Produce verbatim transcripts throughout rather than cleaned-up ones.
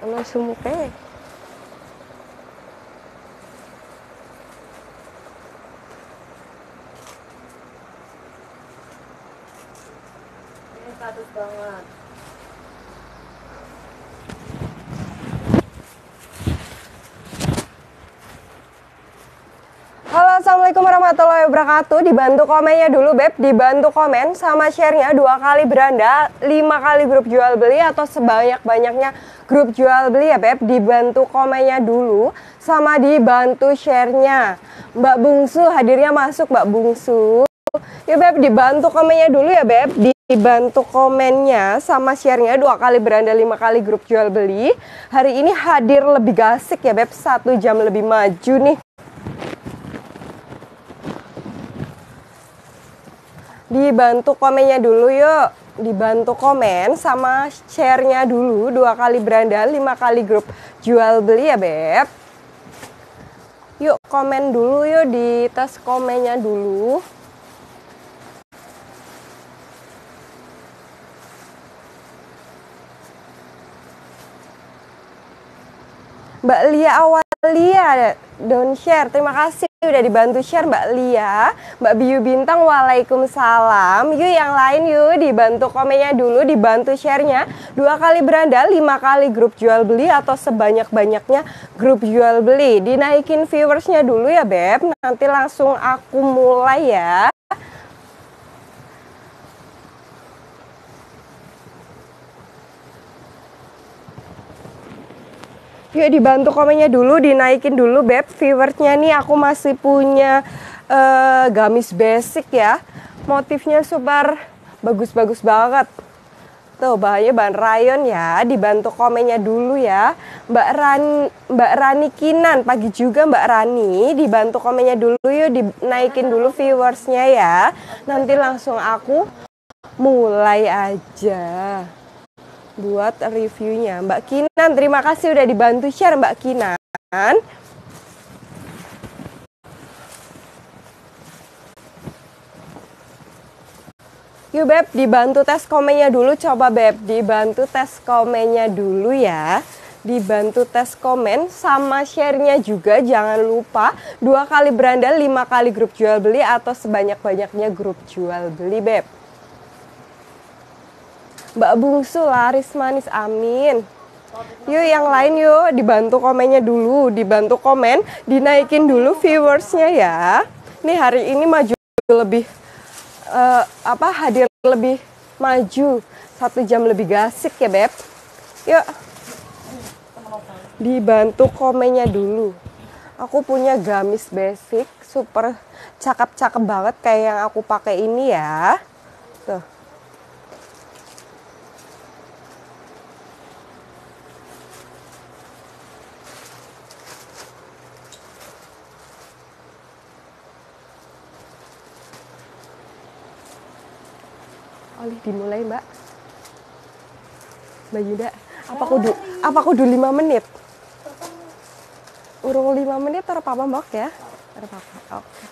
Ono sumuke. Ini padat banget. Halo, assalamualaikum warahmatullahi wabarakatuh. Dibantu komennya dulu beb, dibantu komen sama sharenya dua kali beranda, lima kali grup jual beli atau sebanyak-banyaknya grup jual beli ya beb. Dibantu komennya dulu sama dibantu sharenya. Mbak Bungsu hadirnya masuk Mbak Bungsu. Ya beb, dibantu komennya dulu ya beb. Dibantu komennya sama sharenya dua kali beranda, lima kali grup jual beli. Hari ini hadir lebih gasik ya beb, satu jam lebih maju nih. Dibantu komennya dulu yuk. Dibantu komen sama share-nya dulu. Dua kali beranda, lima kali grup jual beli ya beb. Yuk komen dulu yuk, di tes komennya dulu. Mbak Lia Awalia, don't share. Terima kasih udah dibantu share Mbak Lia. Mbak Biu Bintang, waalaikumsalam. Yuk yang lain yuk, dibantu komennya dulu, dibantu sharenya. Dua kali beranda, lima kali grup jual beli atau sebanyak-banyaknya grup jual beli. Dinaikin viewersnya dulu ya beb. Nanti langsung aku mulai ya. Yuk dibantu komennya dulu, dinaikin dulu beb. Viewersnya nih aku masih punya uh, gamis basic ya. Motifnya super bagus-bagus banget. Tuh bahannya bahan rayon ya. Dibantu komennya dulu ya. Mbak Ran, Mbak Rani Kinan, pagi juga Mbak Rani. Dibantu komennya dulu yuk, dinaikin dulu viewersnya ya. Nanti langsung aku mulai aja buat reviewnya. Mbak Kinan, terima kasih udah dibantu share Mbak Kinan. Yuk beb, dibantu tes komennya dulu. Coba beb, dibantu tes komennya dulu ya. Dibantu tes komen sama share-nya juga. Jangan lupa dua kali beranda, lima kali grup jual beli atau sebanyak-banyaknya grup jual beli beb. Mbak Bungsu laris manis, amin. Yuk yang lain yuk, dibantu komennya dulu, dibantu komen, dinaikin dulu viewersnya ya. Nih hari ini maju lebih uh, apa hadir lebih maju, satu jam lebih gasik ya beb. Yuk dibantu komennya dulu. Aku punya gamis basic super cakep-cakep banget kayak yang aku pakai ini ya. Tuh. Oleh dimulai mbak. Mbak Yuda, apa kudu apa kudu lima menit? Urung lima menit atau apa mbak ya? Apa apa? Oke.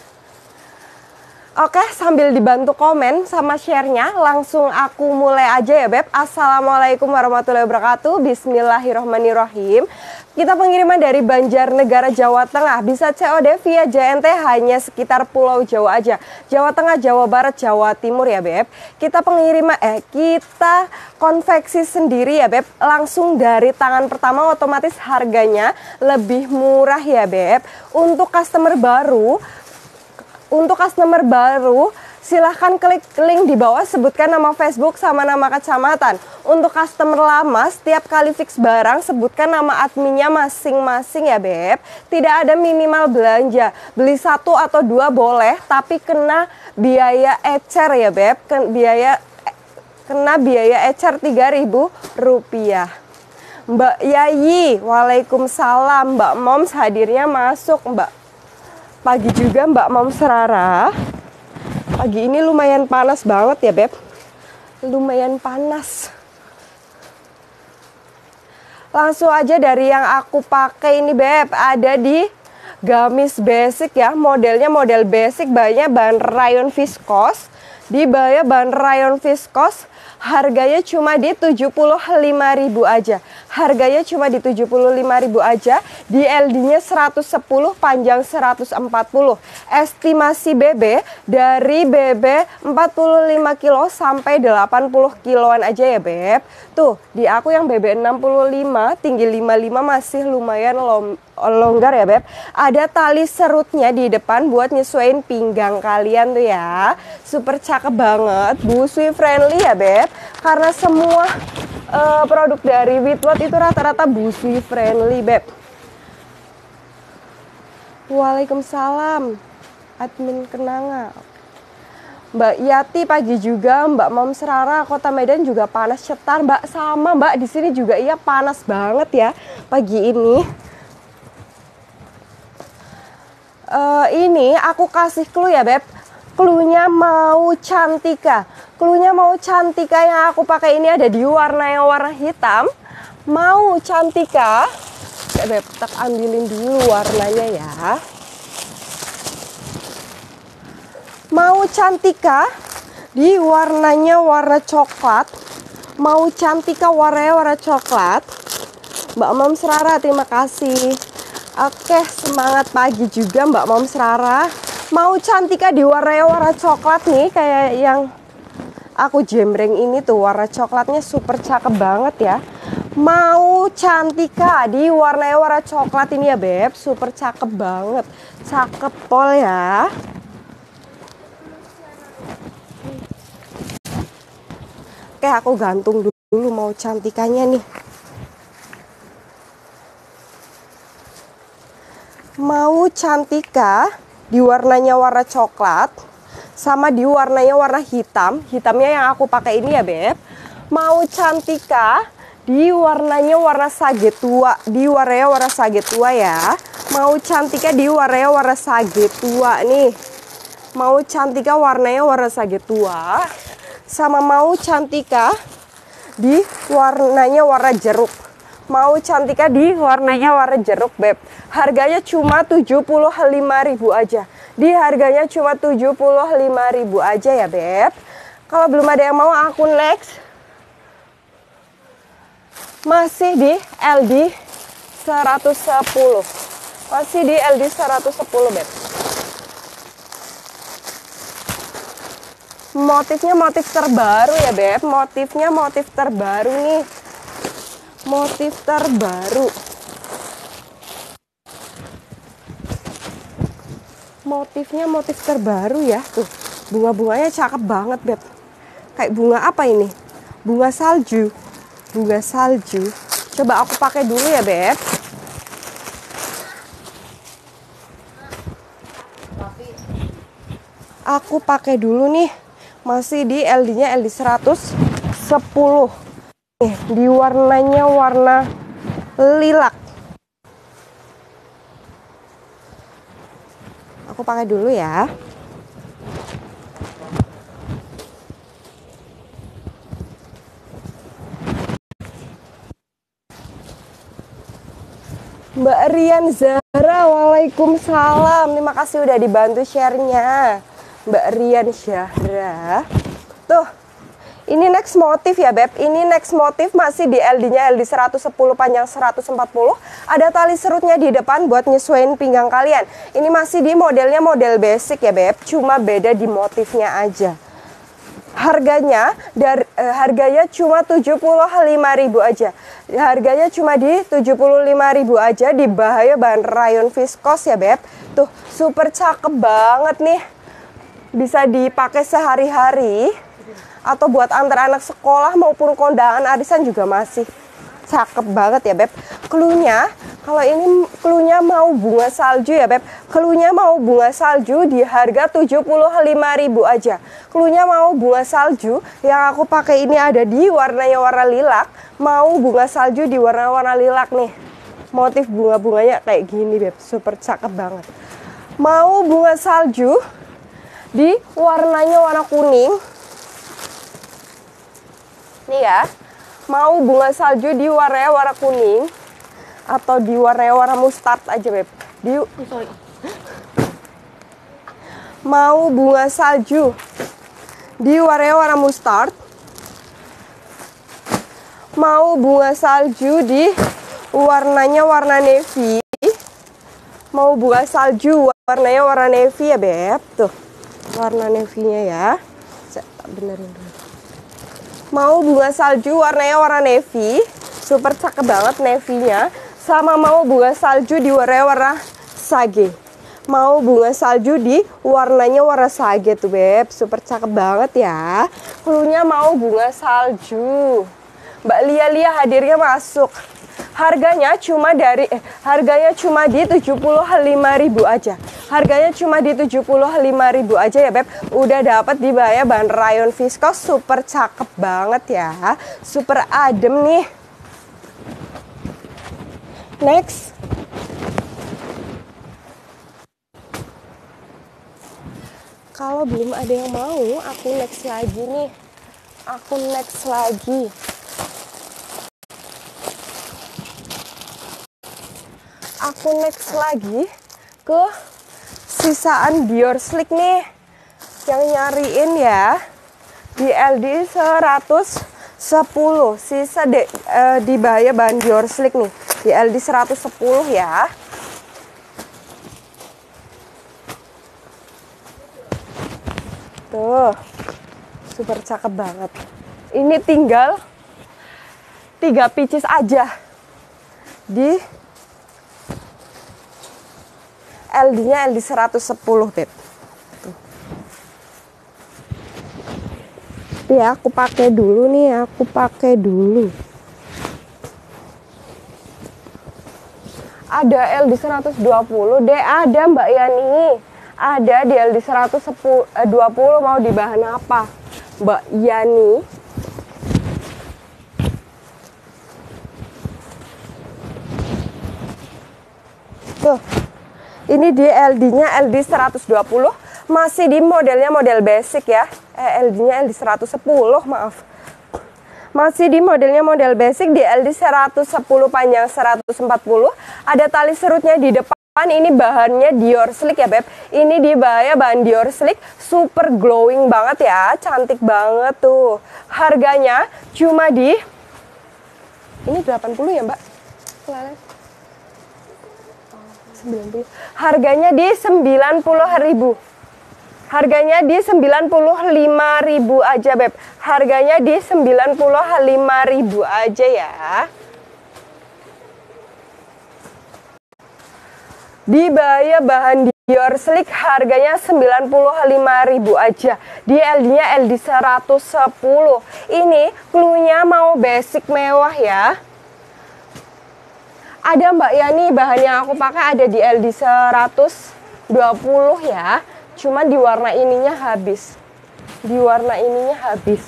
Oke, sambil dibantu komen sama share-nya, langsung aku mulai aja ya beb. Assalamualaikum warahmatullahi wabarakatuh. Bismillahirrohmanirrohim. Kita pengiriman dari Banjarnegara, Jawa Tengah. Bisa C O D via J N T hanya sekitar Pulau Jawa aja. Jawa Tengah, Jawa Barat, Jawa Timur ya beb. Kita pengiriman, eh kita konveksi sendiri ya beb. Langsung dari tangan pertama, otomatis harganya lebih murah ya beb. Untuk customer baru, Untuk customer baru, silahkan klik link di bawah, sebutkan nama Facebook sama nama kecamatan. Untuk customer lama, setiap kali fix barang, sebutkan nama adminnya masing-masing ya beb. Tidak ada minimal belanja, beli satu atau dua boleh, tapi kena biaya ecer ya beb. Ken, biaya, kena biaya ecer tiga ribu rupiah. Mbak Yayi, waalaikumsalam. Mbak Moms hadirnya masuk mbak. Pagi juga Mbak Moms Rara. Pagi ini lumayan panas banget ya beb. Lumayan panas. Langsung aja dari yang aku pakai ini beb. Ada di gamis basic ya. Modelnya model basic, bahannya bahan rayon viskos. Di bawahnya bahan rayon viskos. Harganya cuma di tujuh puluh lima ribu aja. Harganya cuma di tujuh puluh lima ribu aja. Di L D-nya seratus sepuluh, panjang seratus empat puluh. Estimasi B B dari B B empat puluh lima kilo sampai delapan puluh kiloan aja ya, Beb. Tuh, di aku yang B B enam puluh lima, tinggi lima puluh lima masih lumayan lom longgar ya, Beb. Ada tali serutnya di depan buat nyesuaiin pinggang kalian tuh ya. Super cakep banget, busui friendly ya, Beb. Karena semua uh, produk dari Whitworth itu rata-rata busui friendly, Beb. Waalaikumsalam, admin Kenanga. Mbak Yati pagi juga, Mbak Moms Rara Kota Medan juga panas cetar, Mbak. Sama Mbak, di sini juga iya panas banget ya pagi ini. Uh, ini aku kasih clue ya, Beb. Cluenya mau Cantika. Cluenya mau Cantika yang aku pakai ini ada di warna yang warna hitam. Mau Cantika. Ya, Beb, tak ambilin dulu warnanya ya. Mau Cantika di warnanya warna coklat. Mau Cantika warnanya warna coklat. Mbak Moms Rara, terima kasih. Oke, semangat pagi juga Mbak Moms Rara. Mau Cantika di warnanya warna coklat nih, kayak yang aku jembreng ini tuh, warna coklatnya super cakep banget ya. Mau Cantika di warnanya warna coklat ini ya, Beb, super cakep banget. Cakep pol ya. Oke, aku gantung dulu mau Cantikanya nih. Mau Cantika di warnanya warna coklat sama di warnanya warna hitam. Hitamnya yang aku pakai ini ya, Beb. Mau Cantika di warnanya warna sage tua, di warnanya warna sage tua ya. Mau Cantika di warnanya warna sage tua nih. Mau Cantika warnanya warna sage tua sama mau Cantika di warnanya warna jeruk. Mau Cantika di warnanya warna jeruk, Beb. Harganya cuma tujuh puluh lima ribu aja. Di harganya cuma tujuh puluh lima ribu aja ya, Beb. Kalau belum ada yang mau, aku next. Masih di L D seratus sepuluh. Masih di L D seratus sepuluh, Beb. Motifnya motif terbaru ya, Beb. Motifnya motif terbaru nih. Motif terbaru. Motifnya motif terbaru ya. Tuh, bunga-bunganya cakep banget, Beb. Kayak bunga apa ini? Bunga salju. Bunga salju. Coba aku pakai dulu ya, Beb. Aku pakai dulu nih. Masih di L D-nya L D seratus sepuluh. Nih, di warnanya warna lilac. Aku pakai dulu ya. Mbak Rian Zahra, waalaikumsalam. Terima kasih udah dibantu share-nya, Mbak Rian Zahra. Tuh, ini next motif ya, Beb. Ini next motif masih di L D-nya L D seratus sepuluh, panjang seratus empat puluh. Ada tali serutnya di depan buat nyesuaiin pinggang kalian. Ini masih di modelnya model basic ya, Beb. Cuma beda di motifnya aja. Harganya dari eh, harganya cuma tujuh puluh lima ribu aja. Harganya cuma di tujuh puluh lima ribu aja di Bahaya bahan rayon viskos ya, Beb. Tuh, super cakep banget nih. Bisa dipakai sehari-hari atau buat antar anak sekolah maupun kondangan arisan juga masih cakep banget ya, Beb. Cluenya, kalau ini cluenya mau bunga salju ya, Beb. Cluenya mau bunga salju di harga tujuh puluh lima ribu aja. Cluenya mau bunga salju yang aku pakai ini ada di warnanya warna lilac. Mau bunga salju di warna-warna lilac nih. Motif bunga-bunganya kayak gini, Beb. Super cakep banget. Mau bunga salju di warnanya warna kuning. Nih ya, mau bunga salju di warnanya warna kuning atau di warnanya warna mustard aja, Beb. Di sorry. Mau bunga salju di warnanya warna mustard Mau bunga salju di warnanya warna navy. Mau bunga salju warnanya warna navy ya Beb. Tuh warna navy-nya ya. Benerin dulu. Mau bunga salju warnanya warna navy. Super cakep banget navy-nya. Sama mau bunga salju di warna warna sage. Mau bunga salju di warnanya warna sage tuh Beb. Super cakep banget ya. Cluenya mau bunga salju. Mbak Lia-Lia hadirnya masuk. Harganya cuma dari eh, harganya cuma di tujuh puluh lima ribu aja. Harganya cuma di tujuh puluh lima ribu aja ya Beb. Udah dapat di bawahnya bahan rayon viskos, super cakep banget ya. Super adem nih. Next. Kalau belum ada yang mau, aku next lagi nih. Aku next lagi. Aku next lagi ke sisaan Dior Sleek nih. Yang nyariin ya. Di L D seratus sepuluh. Sisa de, uh, di bahaya bahan Dior Sleek nih. Di L D seratus sepuluh ya. Tuh. Super cakep banget. Ini tinggal tiga pieces aja. Di L D-nya L D seratus sepuluh Beb. Ya, aku pakai dulu nih, aku pakai dulu. Ada L D seratus dua puluh, deh ada Mbak Yani. Ada di L D seratus dua puluh, mau di bahan apa? Mbak Yani. Tuh. Ini di L D-nya L D seratus dua puluh, masih di modelnya model basic ya. Eh, L D-nya L D seratus sepuluh, maaf. Masih di modelnya model basic di L D seratus sepuluh panjang seratus empat puluh. Ada tali serutnya di depan. Ini bahannya Dior Sleek ya Beb. Ini di bahaya bahan Dior Sleek, super glowing banget ya. Cantik banget tuh. Harganya cuma di ini delapan puluh ya Mbak. Kelalen. sembilan puluh. Harganya di sembilan puluh ribu. Harganya di sembilan puluh lima ribu aja Beb. Harganya di sembilan puluh lima ribu aja ya. Di bahaya bahan Dior Sleek harganya sembilan puluh lima ribu aja. Di L D-nya L D seratus sepuluh. Ini cluenya mau basic mewah ya. Ada Mbak Yani, bahan yang aku pakai ada di L D seratus dua puluh ya. Cuma di warna ininya habis. Di warna ininya habis.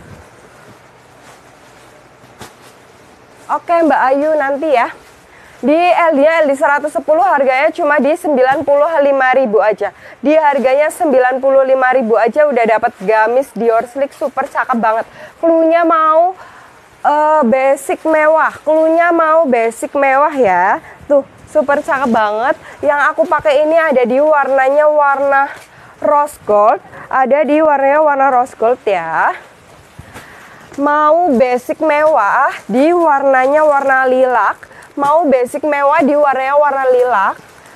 Oke Mbak Ayu, nanti ya. Di L D-nya L D seratus sepuluh harganya cuma di sembilan puluh lima ribu aja. Di harganya sembilan puluh lima ribu aja udah dapat gamis Dior Sleek, super cakep banget. Cluenya mau Uh, basic mewah, cluenya mau basic mewah ya. Tuh, super cakep banget. Yang aku pakai ini ada di warnanya warna rose gold. Ada di warnanya warna rose gold ya. Mau basic mewah di warnanya warna lilac. Mau basic mewah di warnanya warna lilac.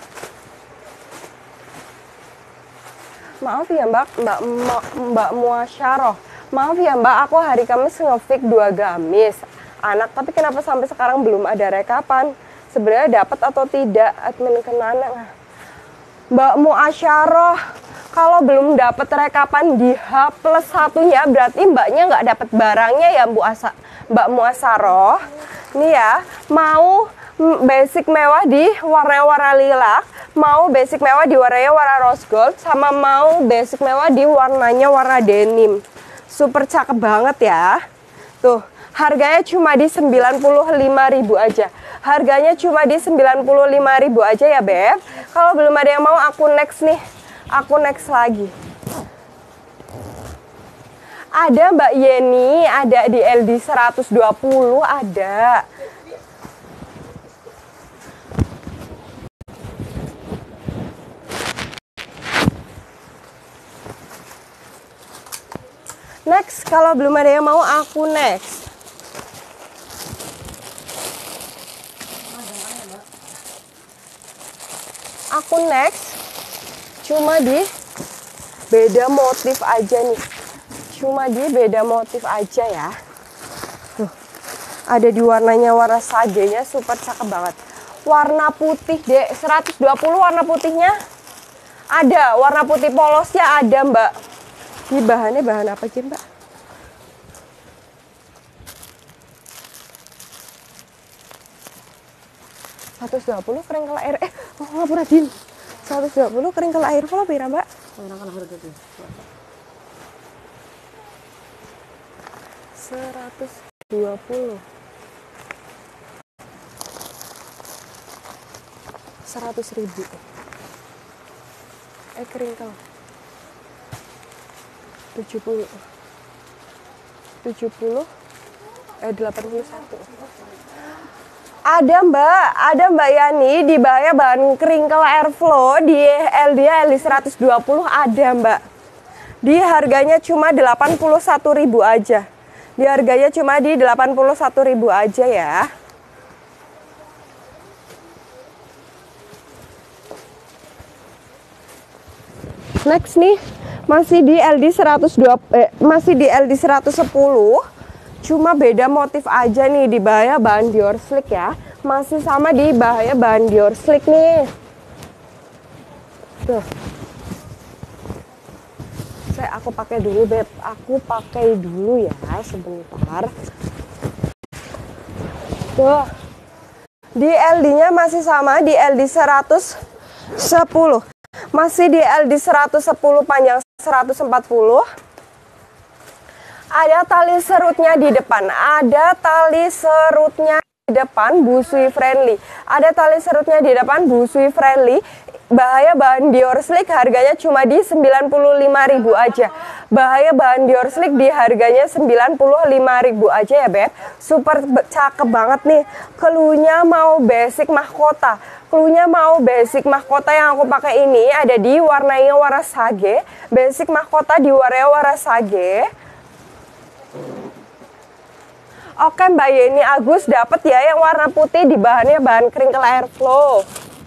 Maaf ya Mbak, Mbak Mbak, Mbak Muasyaroh. Maaf ya Mbak, aku hari Kamis ngefik dua gamis anak, tapi kenapa sampai sekarang belum ada rekapan? Sebenarnya dapat atau tidak admin Kenana? Mbak Muasyaroh, kalau belum dapat rekapan di H plus satunya berarti Mbaknya nggak dapat barangnya ya Bu Asa, Mbak Muasyaroh. Nih ya, mau basic mewah di warna-warna lilac, mau basic mewah di warnanya warna rose gold, sama mau basic mewah di warnanya warna denim. Super cakep banget ya. Tuh, harganya cuma di sembilan puluh lima ribu aja. Harganya cuma di sembilan puluh lima ribu aja ya, Beb. Kalau belum ada yang mau, aku next nih. Aku next lagi. Ada Mbak Yeni, ada di L D seratus dua puluh, ada. Next, kalau belum ada yang mau, aku next. aku next cuma di beda motif aja nih. Cuma di beda motif aja ya. Tuh, ada di warnanya warna sagenya super cakep banget. Warna putih deh, seratus dua puluh warna putihnya. Ada, warna putih polosnya ada mbak. Ini bahannya bahan apa sih mbak? seratus dua puluh kering kalau air, eh oh ngapura din. seratus dua puluh kering kalau air kalau pira mbak? seratus dua puluh seratus ribu eh kering kalau tujuh puluh tujuh puluh eh delapan puluh satu. Ada mbak, ada mbak Yani di bahaya bahan kering kalau airflow di L D L di seratus dua puluh ada mbak. Di harganya cuma delapan puluh satu ribu aja. Di harganya cuma di delapan puluh satu ribu aja ya. Next nih, masih di L D seratus dua eh, masih di L D seratus sepuluh. Cuma beda motif aja nih di bahaya bahan Dior Sleek ya. Masih sama di bahaya bahan Dior Sleek nih. Tuh. Saya aku pakai dulu beb, aku pakai dulu ya sebentar. Tuh. Di L D-nya masih sama di L D seratus sepuluh. Masih di L D seratus sepuluh panjang seratus empat puluh. Ada tali serutnya di depan, ada tali serutnya di depan busui friendly. Ada tali serutnya di depan busui friendly. Bahaya bahan Dior Sleek harganya cuma di sembilan puluh lima ribu aja. Bahaya bahan Dior Sleek di harganya sembilan puluh lima ribu aja ya beb. Super cakep banget nih. Cluenya mau basic mahkota. Cluenya mau basic mahkota yang aku pakai ini ada di warnanya warna sage. Basic mahkota di warnanya warna sage. Oke Mbak Yeni Agus dapat ya yang warna putih di bahannya bahan kering airflow.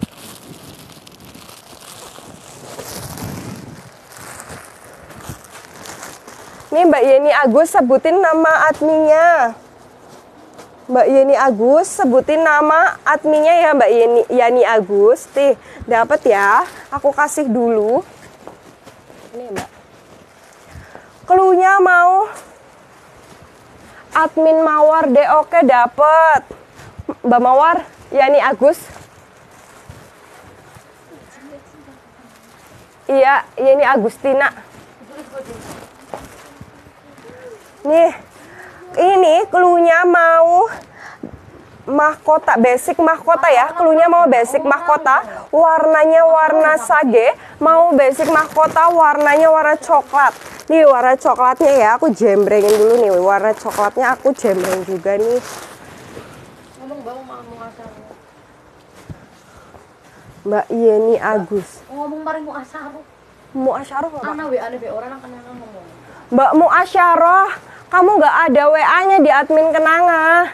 Nih Mbak Yeni Agus sebutin nama adminnya. Mbak Yeni Agus sebutin nama adminnya ya Mbak Yeni, Yani Agus. Nih dapat ya. Aku kasih dulu. Ini Mbak. Cluenya mau admin Mawar deh, oke dapet. Mbak Mawar, Yani Agus. Iya, Yani Agustina. Nih, ini cluenya mau mahkota, basic mahkota ya. Cluenya mau basic mahkota, warnanya warna sage. Mau basic mahkota, warnanya warna coklat. Nih warna coklatnya ya, aku jembrengin dulu nih. Warna coklatnya aku jembreng juga nih. Ngomong bau mau asar. Mbak Yeni Agus. Ngomong bareng mau asar. Mu Asyarah nggak? Ana W A nih orang akan ngomong. Mbak Mu Asyarah, kamu nggak ada W A-nya di admin Kenanga.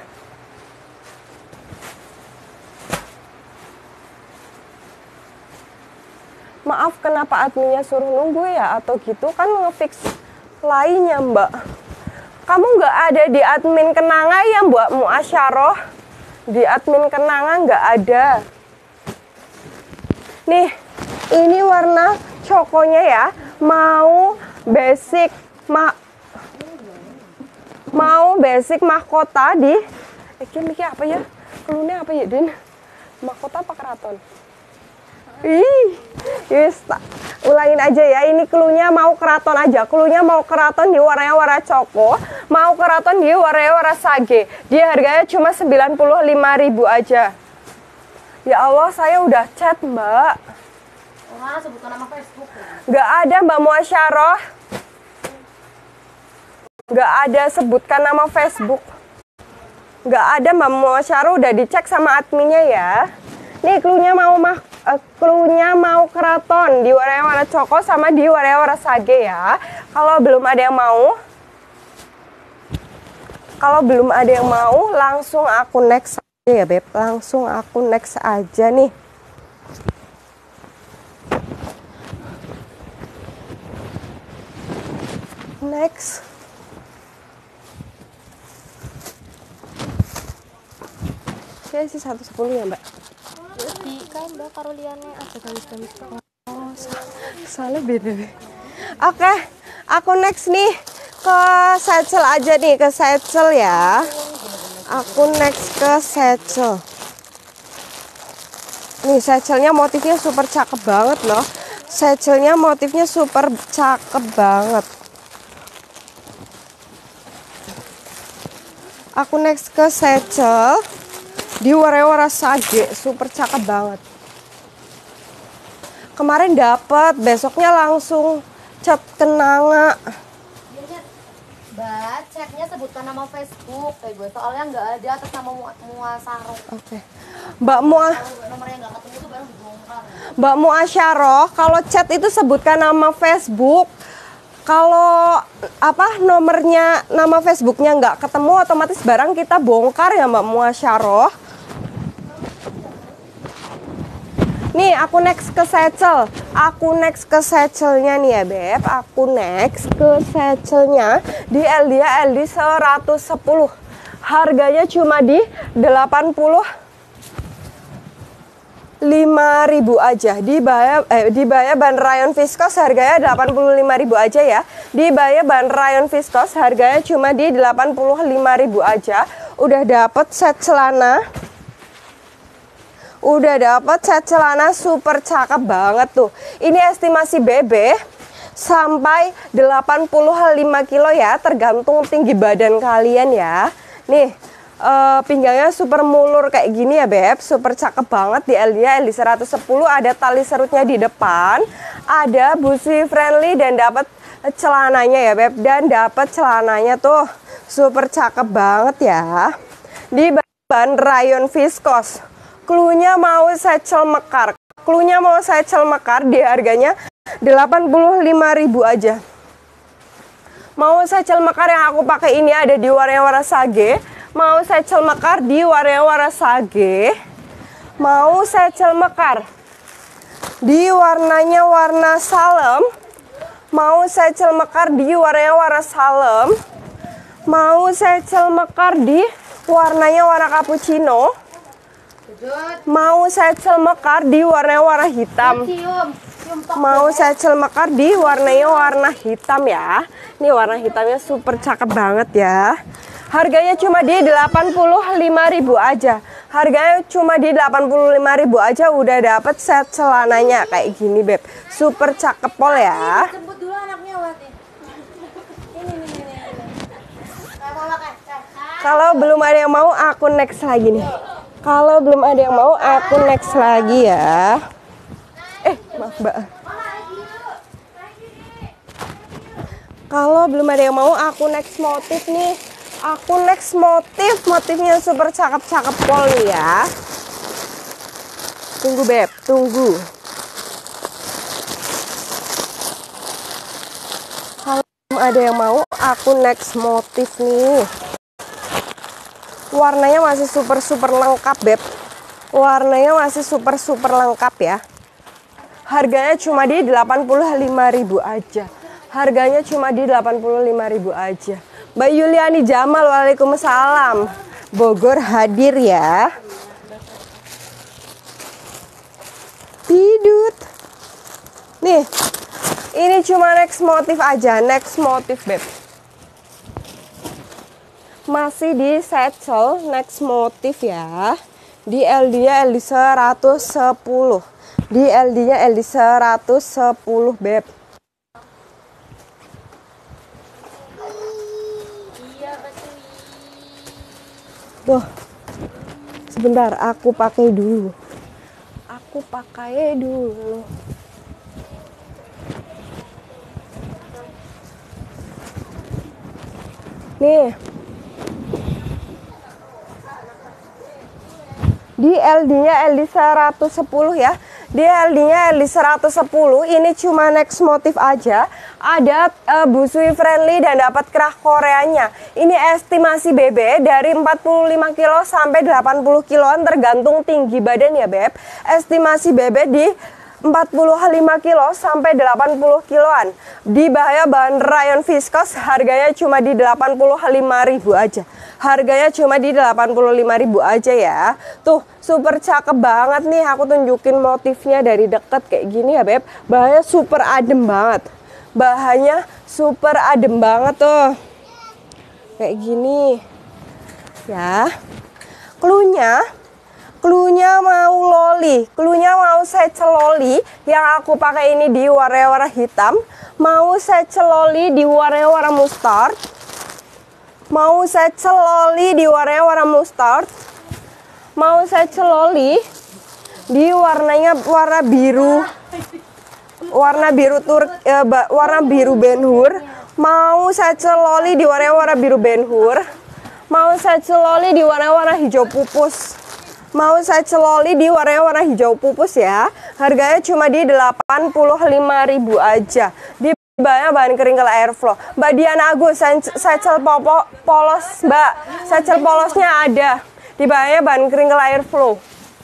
Maaf, kenapa adminnya suruh nunggu ya? Atau gitu kan ngefix lainnya mbak. Kamu nggak ada di admin Kenanga ya Mbak Mu Asyarah? Di admin Kenanga nggak ada. Nih, ini warna cokonya ya. Mau basic ma mau basic mahkota di iki mikir apa ya? Keluarnya apa ya, Din? Mahkota apa keraton? Ih, yes, ulangin aja ya. Ini cluenya mau keraton aja. Cluenya mau keraton di warnanya warna coko, mau keraton di warnanya warna sage. Dia harganya cuma sembilan puluh lima ribu aja. Ya Allah, saya udah chat, Mbak. Oh, sebutkan nama Facebook. Nggak ada Mbak Muasyarah. Nggak ada sebutkan nama Facebook. Nggak ada Mbak Muasyarah, udah dicek sama adminnya ya. Nih cluenya mau mah uh, cluenya mau keraton di warna warna coko sama di warna warna sage ya. Kalau belum ada yang mau, kalau belum ada yang mau, langsung aku next aja ya beb. Langsung aku next aja nih. next. Saya sih seratus sepuluh ya, Mbak. Di kan Mbak karuliannya ada gamis-gamis kok. Oh, soalnya beda deh. Oke, aku next nih ke satchel aja nih, ke satchel ya. Aku next ke satchel. Nih satchelnya motifnya super cakep banget loh. Satchelnya motifnya super cakep banget. Aku next ke satchel di warna-warna sage, super cakep banget. Kemarin dapet, besoknya langsung cat kenanga. Mbak, chatnya sebutkan nama Facebook kayak gue, soalnya nggak ada atas nama Muasaro. Oke, Mbak Mua, Nomornya nggak ketemu tuh baru dibongkar. Mbak Muasyaroh, kalau chat itu sebutkan nama Facebook. Kalau apa nomornya, nama Facebooknya nggak ketemu, otomatis barang kita bongkar ya Mbak Muasyaroh. Nih aku next ke satchel. Aku next ke satchelnya nih ya Beb. Aku next ke satchelnya di L D A L D seratus sepuluh. Harganya cuma di delapan puluh lima ribu aja. Di Baya eh, di Baya ban rayon viskos harganya delapan puluh lima ribu aja ya. Di Baya ban rayon viskos harganya cuma di delapan puluh lima ribu aja. Udah dapet set celana. Udah dapet set celana super cakep banget tuh. Ini estimasi B B sampai delapan puluh lima kilo ya, tergantung tinggi badan kalian ya. Nih Uh, pinggangnya super mulur kayak gini ya Beb, super cakep banget. Di L D A L D seratus sepuluh ada tali serutnya di depan, ada busi friendly dan dapat celananya ya Beb, dan dapat celananya tuh super cakep banget ya. Di ban rayon viskos, klunya mau satchel mekar, klunya mau satchel mekar di harganya delapan puluh lima ribu aja. Mau satchel mekar yang aku pakai ini ada di warna-warna sage. Mau satchel mekar di warna-warna sage. Mau satchel mekar di warnanya warna salem. Mau satchel mekar di warnanya warna salem. Mau satchel mekar di warnanya warna cappuccino. Mau satchel mekar di warnanya warna hitam. Mau satchel mekar di warnanya warna hitam ya. Ini warna hitamnya super cakep banget ya. Harganya cuma di delapan puluh lima ribu aja. Harganya cuma di delapan puluh lima ribu aja udah dapet set celananya kayak gini Beb. Super cakep pol ya. Jemput dulu anaknya Wati. Ini nih nih Kalau belum ada yang mau aku next lagi nih. Kalau belum ada yang mau aku next lagi ya. Eh, maaf Mbak. Kalau belum ada yang mau aku next motif nih. Aku next motif, motifnya super cakep-cakep pol ya. Tunggu Beb, tunggu. Kalau belum ada yang mau, aku next motif nih. Warnanya masih super-super lengkap Beb. Warnanya masih super-super lengkap ya. Harganya cuma di delapan puluh lima ribu aja. Harganya cuma di delapan puluh lima ribu aja. Mbak Yuliani Jamal, waalaikumsalam. Bogor hadir ya. Tidut. Nih, ini cuma next motif aja, next motif Beb. Masih di satchel, next motif ya. Di L D-nya L D seratus sepuluh. Di L D-nya L D seratus sepuluh Beb. Tuh, sebentar, aku pakai dulu. Aku pakai dulu. Nih, di L D-nya L D seratus sepuluh ya. Di L D-nya L D seratus sepuluh ini cuma next motif aja. Ada uh, busui friendly dan dapat kerah Koreanya. Ini estimasi B B dari empat puluh lima kilo sampai delapan puluh kiloan tergantung tinggi badan ya Beb. Estimasi B B di empat puluh lima kilo sampai delapan puluh kiloan. Di Bahaya bahan rayon viskos harganya cuma di delapan puluh lima ribu aja. Harganya cuma di delapan puluh lima ribu aja ya. Tuh, super cakep banget nih. Aku tunjukin motifnya dari deket kayak gini ya, Beb. Bahannya super adem banget. Bahannya super adem banget tuh. Kayak gini. Ya. Cluenya Cluenya mau loli, cluenya mau secel loli yang aku pakai ini di warna-warna hitam, mau secel loli di warna-warna mustard, mau secel loli di warna-warna mustard, mau secel loli di warnanya warna biru, warna biru tur, eh, warna biru Ben Hur, mau secel loli di warna-warna biru Ben Hur, mau secel loli di warna-warna hijau pupus. Mau saya celoli di warna-warna hijau pupus ya. Harganya cuma di delapan puluh lima ribu aja. Di bahannya bahan keringal airflow. Mbak Diana Agus, secel popo, polos, Mbak. Secel polosnya ada. Di bahannya bahan keringal airflow.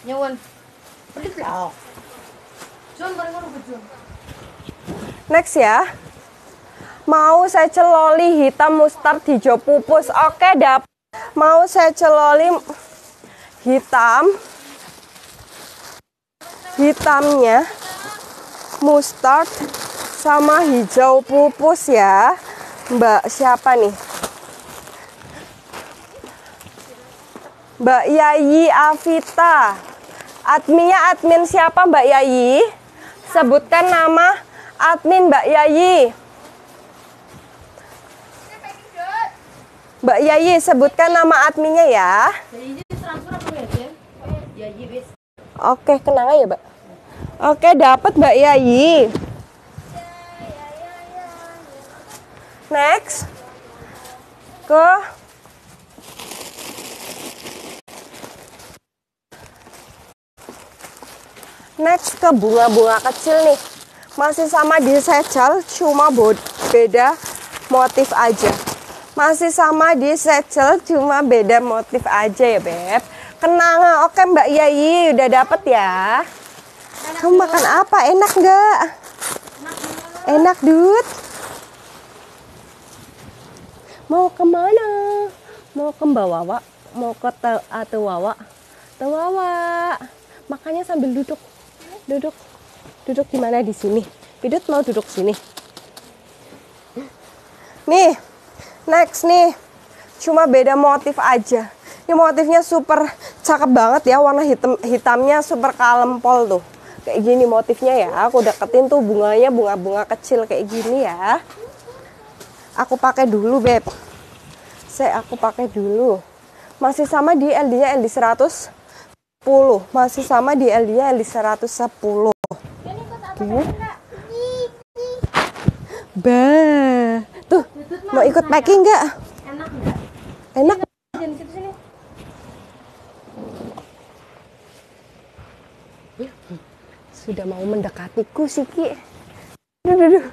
Next ya. Mau saya celoli hitam mustard hijau pupus. Oke, dapat. Mau saya celoli hitam, hitamnya mustard sama hijau pupus ya. Mbak siapa nih? Mbak Yayi Avita. Adminnya admin siapa Mbak Yayi? Sebutkan nama admin Mbak Yayi. Mbak Yayi, sebutkan nama adminnya ya. Oke, kenang aja, Mbak. Oke, dapat Mbak Yayi. Next. Ke Next ke bunga-bunga kecil nih. Masih sama di secel, cuma beda motif aja. Masih sama di secel, cuma beda motif aja ya, Beb. Kenanga, oke Mbak Yayi, udah dapet ya. Kamu makan apa? Enak nggak? Enak, Dut. Mau kemana? Mau ke Mbak Wawa? Mau ke Tewawa? Tewawa. Makannya sambil duduk. Duduk. Duduk di mana di sini? Pidut mau duduk sini. Nih, next nih. Cuma beda motif aja. Ini motifnya super cakep banget ya, warna hitam hitamnya super kalem pol tuh. Kayak gini motifnya ya. Aku deketin tuh bunganya bunga-bunga kecil kayak gini ya. Aku pakai dulu, Beb. Saya aku pakai dulu. Masih sama di L D-nya L D seratus sepuluh. Masih sama di L D-nya L D seratus sepuluh. Oke. Bah. Tuh, mau ikut packing nggak? Enak nggak? Enak. Sudah mau mendekatiku sih, Ki. Duh, duh, duh.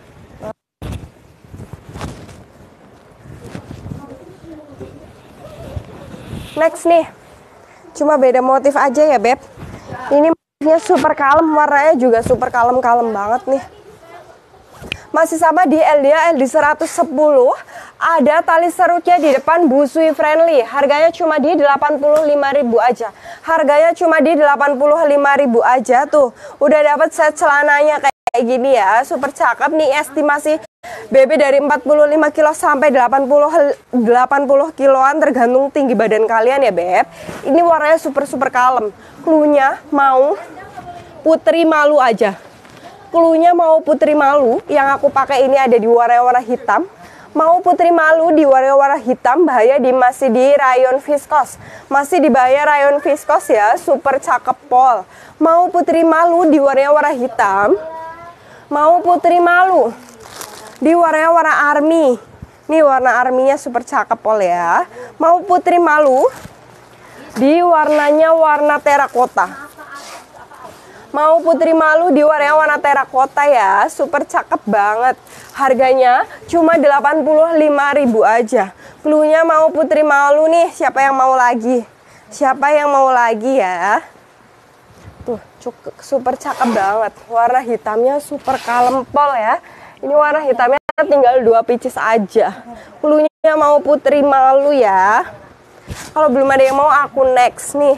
Next nih. Cuma beda motif aja ya, Beb. Ini motifnya super kalem, warnanya juga super kalem-kalem banget nih. Masih sama di L D-nya L D seratus sepuluh. Ada tali serutnya di depan busui friendly. Harganya cuma di delapan puluh lima ribu aja. Harganya cuma di delapan puluh lima ribu aja tuh. Udah dapat set celananya kayak gini ya. Super cakep nih, estimasi B B dari empat puluh lima kilo sampai delapan puluh kiloan tergantung tinggi badan kalian ya, Beb. Ini warnanya super-super kalem. Cluenya mau putri malu aja. Cluenya mau putri malu, yang aku pakai ini ada di warna-warna hitam. Mau putri malu di warna-warna hitam, Bahaya di masih di rayon viskos. Masih di Bahaya rayon viskos ya, super cakep pol. Mau putri malu di warna-warna hitam. Mau putri malu di warna-warna army. Nih warna arminya super cakep pol ya. Mau putri malu di warnanya warna terakota. Mau putri malu di warna-warna terakota ya, super cakep banget. Harganya cuma delapan puluh lima ribu aja. Cluenya mau putri malu nih, siapa yang mau lagi? Siapa yang mau lagi ya? Tuh, cukup super cakep banget. Warna hitamnya super kalempol ya. Ini warna hitamnya tinggal dua pieces aja. Cluenya mau Putri Malu ya. Kalau belum ada yang mau, aku next nih.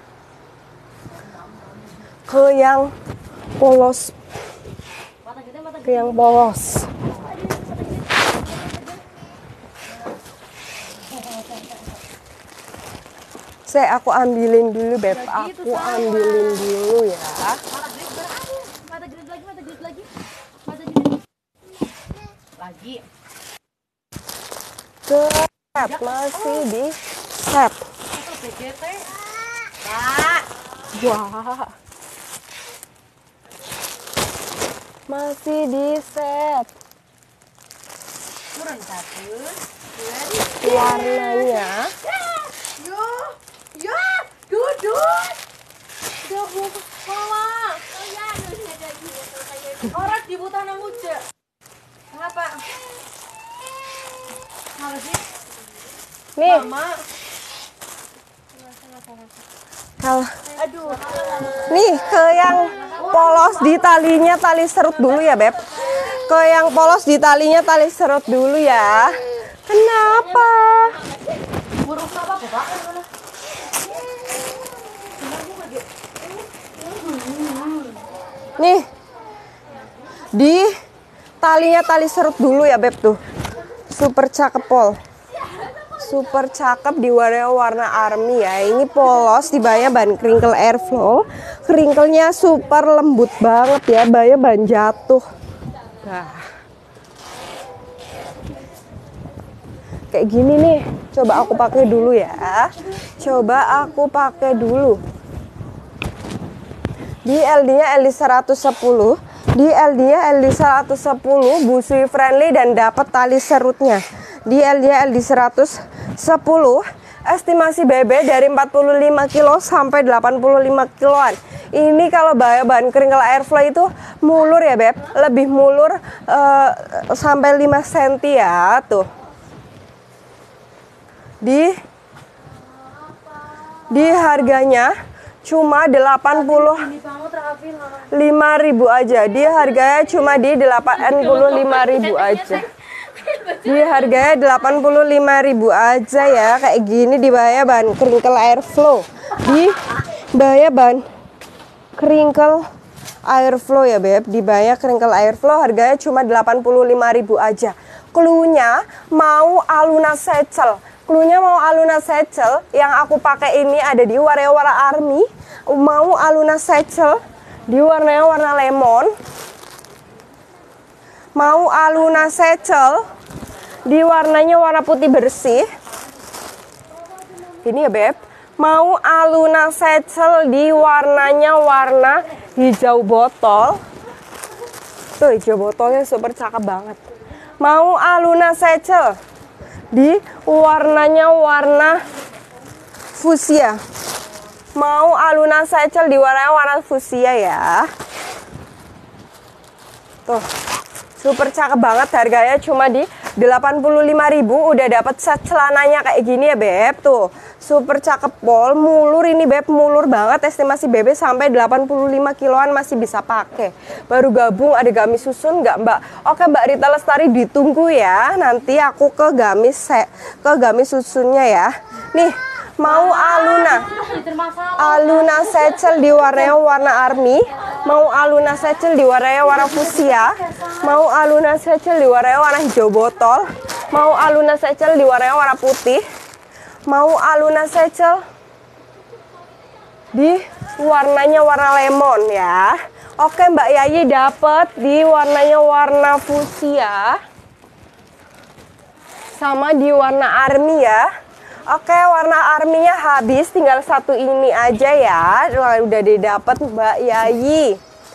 Ke yang polos. Ke yang polos. Saya aku ambilin dulu, Beb. Aku ambilin dulu ya. Mata grid lagi, mata grid lagi. Mata grid lagi. Set, masih di set. Pak. Wah. Masih di set. Turun satu. Warnanya Yo, yo, duduk. Duduk, mama. Oh ya, orang di buta muda. Kenapa? Kenapa sih? nih. Mama. Kalau Aduh. nih ke yang polos di talinya tali serut dulu ya, Beb. Ke yang polos di talinya tali serut dulu ya. Kenapa? Burung apa, Bapak? Nih. Di talinya tali serut dulu ya, Beb tuh. Super cakep pol. Super cakep di warna warna army ya. Ini polos di bawahnya ban crinkle airflow. Crinkle-nya super lembut banget ya, bawahnya ban jatuh. Nah. Kayak gini nih. Coba aku pakai dulu ya. Coba aku pakai dulu. Di L D-nya L D seratus sepuluh. Di L D-nya L D seratus sepuluh, busui friendly dan dapat tali serutnya. Di L D-nya L D seratus sepuluh, estimasi B B dari empat puluh lima kilo sampai delapan puluh lima kiloan. Ini kalau bahan crinkle airflow itu mulur ya, Beb. Lebih mulur uh, sampai lima sentimeter ya, tuh. Di di harganya cuma delapan puluh lima ribu aja. Di harganya cuma di delapan puluh lima ribu aja. Di harganya delapan puluh lima ribu aja ya. Kayak gini di bawahnya ban crinkle airflow. Di bawahnya ban crinkle airflow ya, Beb. Di bawahnya crinkle airflow harganya cuma delapan puluh lima ribu aja. Cluenya mau Aluna Satchel. Cluenya mau Aluna Satchel. Yang aku pakai ini ada di warna-warna army. Mau Aluna Satchel di warnanya warna lemon. Mau Aluna Satchel di warnanya warna putih bersih. Ini ya, Beb. Mau Aluna Satchel di warnanya warna hijau botol. Tuh, hijau botolnya super cakep banget. Mau Aluna Satchel di warnanya warna fuchsia. Mau Aluna Satchel di warnanya warna fuchsia ya. Tuh, super cakep banget. Harganya cuma di delapan puluh lima ribu. Udah dapat set celananya kayak gini ya, Beb. Tuh, super cakep pol. Mulur ini, Beb, mulur banget. Estimasi B B sampai delapan puluh lima kiloan masih bisa pakai. Baru gabung ada gamis susun nggak, Mbak? Oke, Mbak Rita Lestari, ditunggu ya. Nanti aku ke gamis ke gamis susunnya ya. Nih, mau Aluna Aluna Satchel di warnanya warna army. Mau Aluna Satchel di warnanya warna fuchsia. Mau Aluna Satchel di warnanya warna hijau botol. Mau Aluna Satchel di warnanya warna putih. Mau Aluna Satchel di warnanya warna lemon ya. Oke, Mbak Yayi dapat di warnanya warna fuchsia sama di warna army ya. Oke, warna arminya habis, tinggal satu ini aja ya. Udah didapat Mbak Yayi.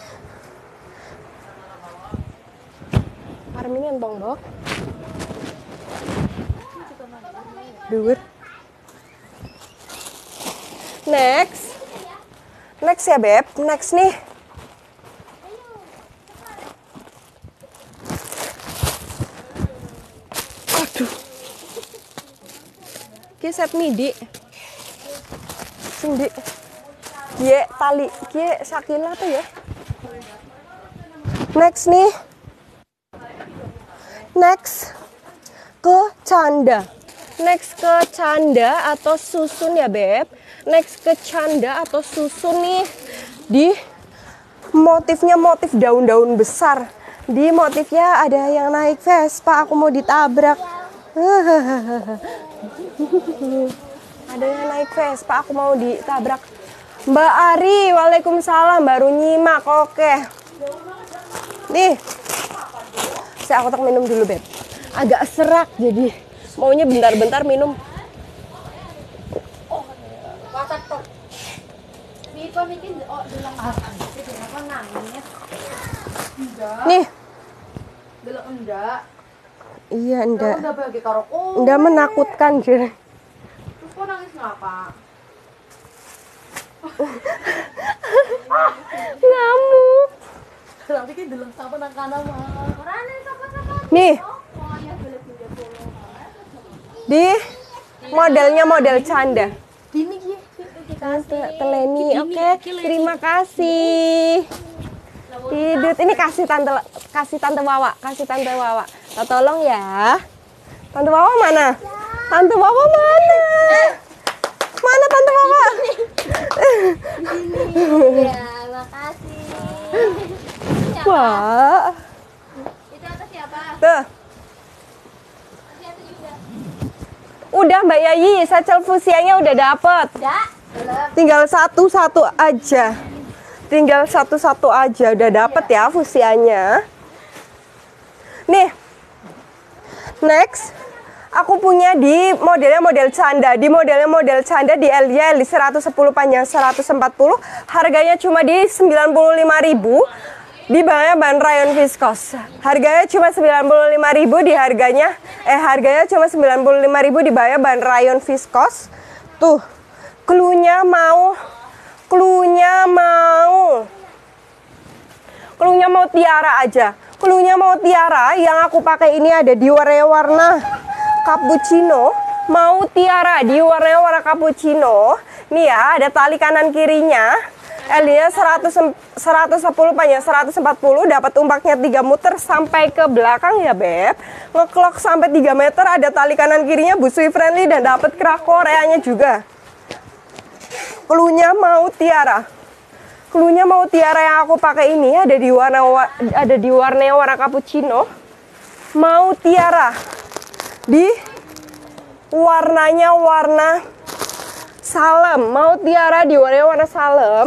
Arminya entong, Dok. Dur. Next. Next ya, Beb. Next nih. Aduh. Ki set midi. Sindi. Kie tali, kie Shakila tuh ya. Next nih. Next ke canda. Next ke canda atau susun ya beb. Next ke canda atau susun nih. Di motifnya motif daun-daun besar. Di motifnya ada yang naik Vespa, aku mau ditabrak. Ada yang naik Vespa, aku mau ditabrak. Mbak Ari, waalaikumsalam, baru nyimak, oke. Nih, saya aku tak minum dulu beb. Agak serak jadi maunya bentar-bentar minum. Nih. Iya enggak. Enggak menakutkan jadi. Terus kok nangis ngapa? Ngamuk. Nanti kan deleng sama nang kana mah. Nih. Di modelnya model canda. Dini ki. Tante Teleni, oke. Terima kasih. Tidut ini kasih tante kasih tante Wawa, kasih tante Wawa. Tolong ya. Tante Wawa mana? Tante Wawa mana? Mana tante Wawa? Ya, makasih. Wah. Itu atas siapa? Tuh. Udah Mbak Yayi, satchel fusianya udah dapet. Enggak. Tinggal satu-satu aja. Tinggal satu-satu aja udah dapet ya fusianya. Nih. Next, aku punya di modelnya model canda. Di modelnya model canda di L Y L seratus sepuluh panjang seratus empat puluh. Harganya cuma di sembilan puluh lima ribu. Di bahannya bahan rayon viskos. Harganya cuma sembilan puluh lima ribu di harganya eh harganya cuma sembilan puluh lima ribu di bahannya bahan rayon viskos. Tuh. Klunya mau Klunya mau Klunya mau tiara aja. Klunya mau tiara yang aku pakai ini ada di warna-warna cappuccino. Mau tiara di warna-warna cappuccino. Nih ya, ada tali kanan kirinya. L-nya seratus sepuluh panjang seratus empat puluh, dapat umpaknya tiga muter sampai ke belakang ya beb. Ngeklok sampai tiga meter, ada tali kanan kirinya, busui friendly dan dapat kerak koreanya juga. Klunya mau tiara. Klunya mau tiara yang aku pakai ini ada di warna ada di warna warna cappuccino. Mau tiara. Di warnanya warna salem. Mau tiara di warna warna salem.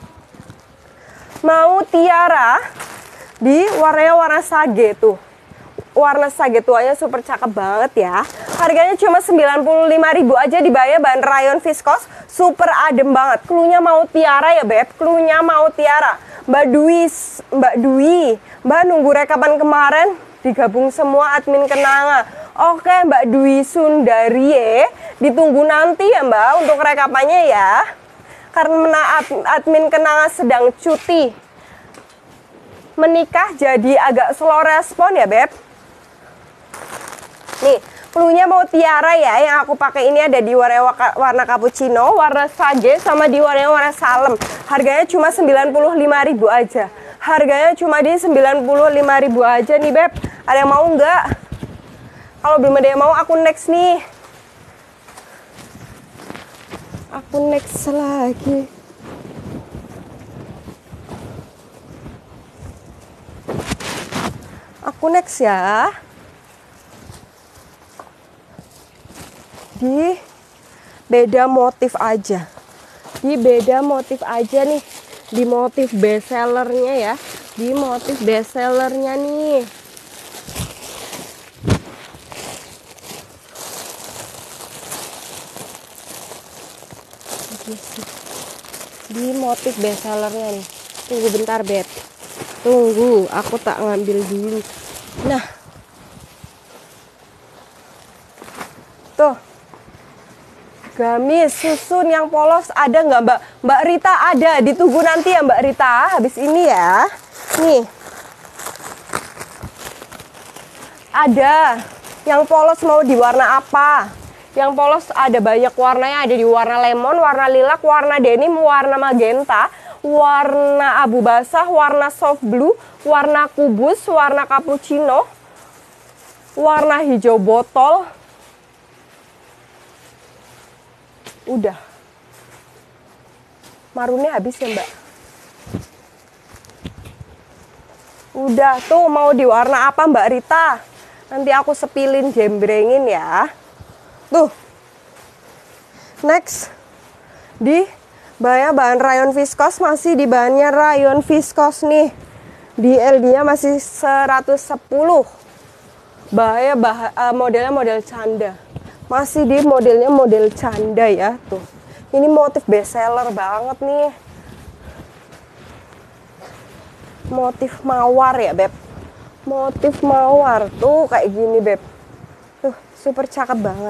Mau tiara di warnanya warna sage tuh. Warna sage tuanya super cakep banget ya. Harganya cuma sembilan puluh lima ribu aja, dibayar bahan rayon viskos, super adem banget. Klunya mau tiara ya beb, klunya mau tiara. Mbak Dwi, Mbak Dwi, Mbak nunggu rekapan kemarin, digabung semua admin Kenanga. Oke Mbak Dwi Sundarie, ditunggu nanti ya Mbak untuk rekapannya ya. Karena admin Kenanga sedang cuti menikah jadi agak slow respon ya beb. Nih, klunya mau tiara ya, yang aku pakai ini ada di warna warna cappuccino, warna sage, sama di warna warna salem. Harganya cuma sembilan puluh lima ribu aja. Harganya cuma di sembilan puluh lima ribu aja nih beb. Ada yang mau nggak? Kalau belum ada yang mau, aku next nih. Aku next lagi. Aku next ya. Di beda motif aja. Di beda motif aja nih. Di motif bestsellernya ya. Di motif bestsellernya nih. Di motif bestsellernya nih. Tunggu bentar beb. Tunggu, aku tak ngambil dulu. Nah. Tuh. Gamis susun yang polos ada nggak Mbak? Mbak Rita ada, ditunggu nanti ya Mbak Rita. Habis ini ya. Nih. Ada. Yang polos mau di warna apa? Yang polos ada banyak warnanya, ada di warna lemon, warna lilac, warna denim, warna magenta, warna abu basah, warna soft blue, warna kubus, warna cappuccino, warna hijau botol. Udah. Marunnya habis ya, Mbak? Udah, tuh mau di warna apa Mbak Rita? Nanti aku sepilin jembrengin ya. Tuh. Next. Di bahannya bahan rayon viskos, masih di bahannya rayon viskos nih. Di L D-nya masih seratus sepuluh. Bahaya bah uh, modelnya model canda. Masih di modelnya model canda ya, tuh. Ini motif best seller banget nih. Motif mawar ya, Beb. Motif mawar tuh kayak gini, Beb. Tuh, super cakep banget.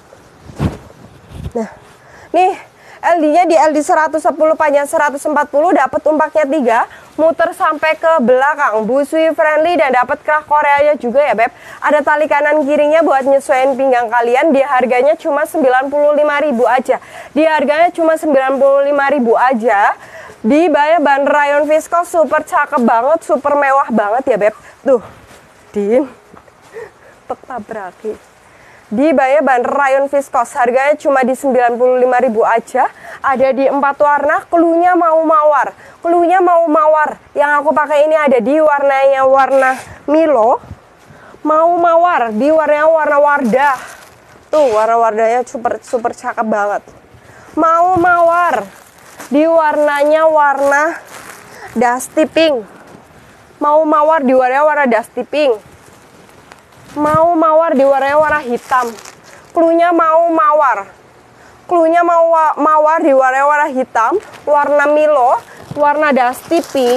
Nah, nih L D-nya di L D seratus sepuluh panjang seratus empat puluh, dapat umpaknya tiga, muter sampai ke belakang, busui friendly dan dapat kerah Koreanya juga ya, Beb. Ada tali kanan kirinya buat nyesuaiin pinggang kalian. Di harganya cuma sembilan puluh lima ribu aja. Di harganya cuma sembilan puluh lima ribu aja. Di bahan rayon viskos, super cakep banget, super mewah banget ya, Beb. Tuh, Din tetabraki. Di bahan rayon viskos, harganya cuma di sembilan puluh lima ribu aja. Ada di empat warna, cluenya mau mawar. Cluenya mau mawar. Yang aku pakai ini ada di warnanya warna Milo. Mau mawar, di warnanya warna Wardah. Tuh, warna Wardahnya super super cakep banget. Mau mawar. Di warnanya warna Dusty Pink. Mau mawar di warnanya warna Dusty Pink. Mau mawar di warnanya warna hitam. Cluenya mau mawar. Cluenya mau mawar di warnanya warna hitam, warna Milo, warna Dusty Pink,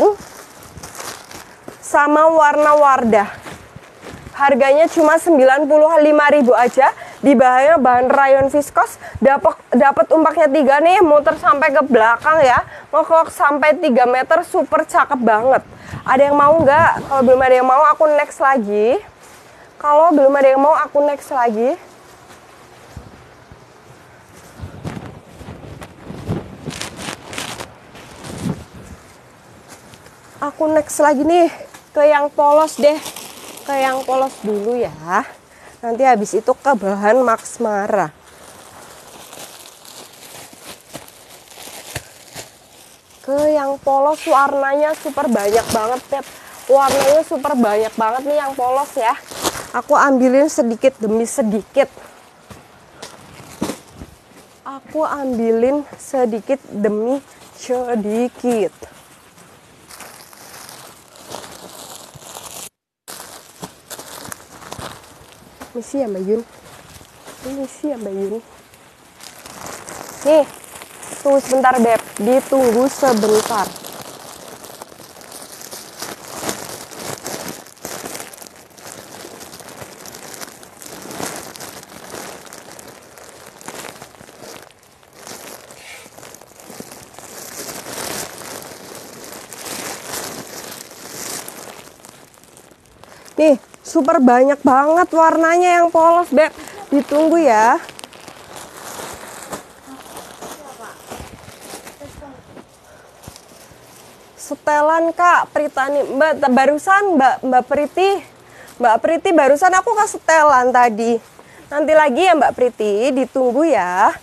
sama warna Wardah. Harganya cuma sembilan puluh lima ribu aja. Di bahannya bahan rayon viskos, dapat dapat umpaknya tiga nih, muter sampai ke belakang ya. Ngekok sampai tiga meter, super cakep banget. Ada yang mau nggak? Kalau belum ada yang mau, aku next lagi. Kalau belum ada yang mau, aku next lagi. Aku next lagi nih ke yang polos deh. Ke yang polos dulu ya. Nanti habis itu ke bahan Max Mara. Ke yang polos, warnanya super banyak banget, Beb. Warnanya super banyak banget nih yang polos ya. Aku ambilin sedikit demi sedikit. Aku ambilin sedikit demi sedikit. Misi ya Mbak Yun. Ini sih ya Mbak Yun. Nih, tunggu sebentar Beb. Ditunggu sebentar. Nih, super banyak banget warnanya yang polos, Beb. Ditunggu ya. Setelan Kak Pritani, Mbak barusan Mbak Mbak Priti. Mbak Priti barusan aku ke setelan tadi. Nanti lagi ya Mbak Priti, ditunggu ya.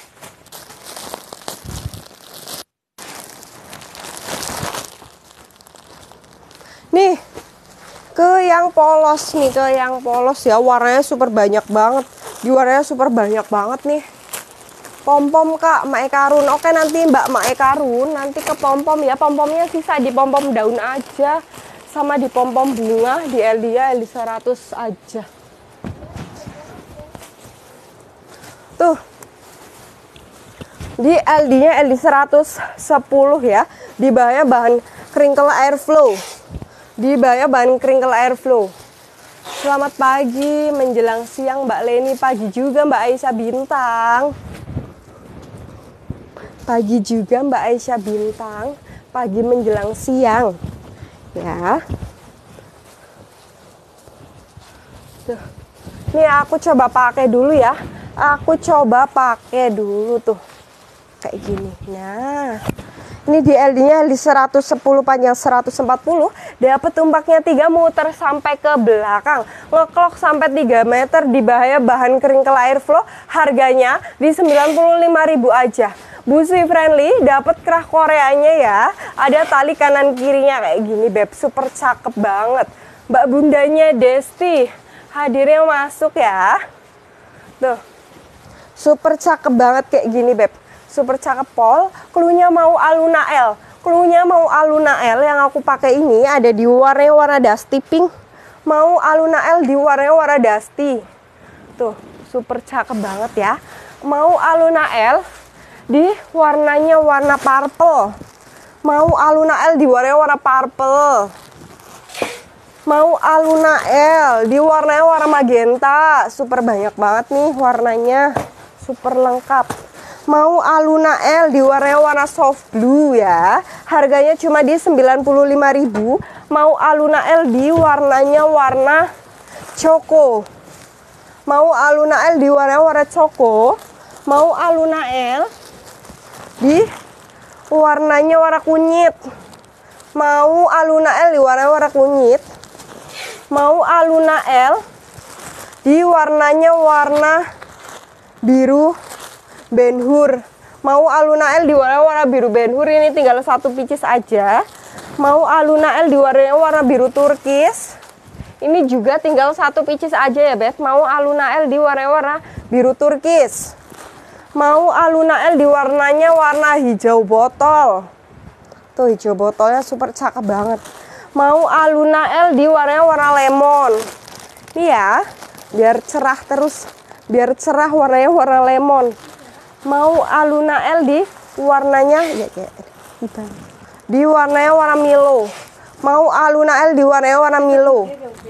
Nih, ke yang polos nih, ke yang polos ya, warnanya super banyak banget. Di warnanya super banyak banget nih. Pom-pom Kak, Mak Ekarun. Oke, nanti Mbak Mak Ekarun, nanti ke pom-pom ya. Pom-pomnya sisa di pom-pom daun aja. Sama di pom-pom bunga, di L D ya, L D seratus aja. Tuh. Di L D-nya L D seratus sepuluh ya. Di bawahnya bahan crinkle airflow. Di bawahnya bahan crinkle airflow. Selamat pagi menjelang siang Mbak Leni, pagi juga Mbak Aisyah Bintang. Pagi juga Mbak Aisyah Bintang, pagi menjelang siang. Ya. Tuh. Nih aku coba pakai dulu ya. Aku coba pakai dulu tuh kayak gini. Nah, ini di L D-nya L D seratus sepuluh panjang seratus empat puluh, dapat tumpaknya tiga muter sampai ke belakang, ngeklok sampai tiga meter, di bahaya bahan kering ke airflow, harganya di sembilan puluh lima ribu aja. Busi friendly, dapat kerah Koreanya ya. Ada tali kanan kirinya kayak gini, beb, super cakep banget. Mbak bundanya Desti hadirnya masuk ya. Tuh, super cakep banget kayak gini, beb. Super cakep pol, cluenya mau Aluna L. Cluenya mau Aluna L yang aku pakai ini ada di warna warna dusty pink. Mau Aluna L di warna warna dusty. Tuh, super cakep banget ya. Mau Aluna L di warnanya warna purple. Mau Aluna L di warna warna purple. Mau Aluna L di warnanya warna magenta. Super banyak banget nih warnanya. Super lengkap. Mau Aluna L di warna warna soft blue ya. Harganya cuma di sembilan puluh lima ribu. Mau Aluna L di warnanya warna coko. Mau Aluna L di warna warna coko. Mau Aluna L di warnanya warna kunyit. Mau Aluna L di warna warna kunyit. Mau Aluna L di warnanya warna biru Ben Hur. Mau Aluna L di warna-warna biru Ben Hur, ini tinggal satu pieces aja. Mau Aluna L di warna warna biru turkis, ini juga tinggal satu pieces aja ya, beb. Mau Aluna L di warna-warna biru turkis. Mau Aluna L di warnanya warna hijau botol. Tuh, hijau botolnya super cakep banget. Mau Aluna L di warna warna lemon. Nih ya, biar cerah terus, biar cerah warnanya warna lemon. Mau Aluna L di warnanya ya kayak di warnanya warna Milo. Mau Aluna L di warnanya warna Milo.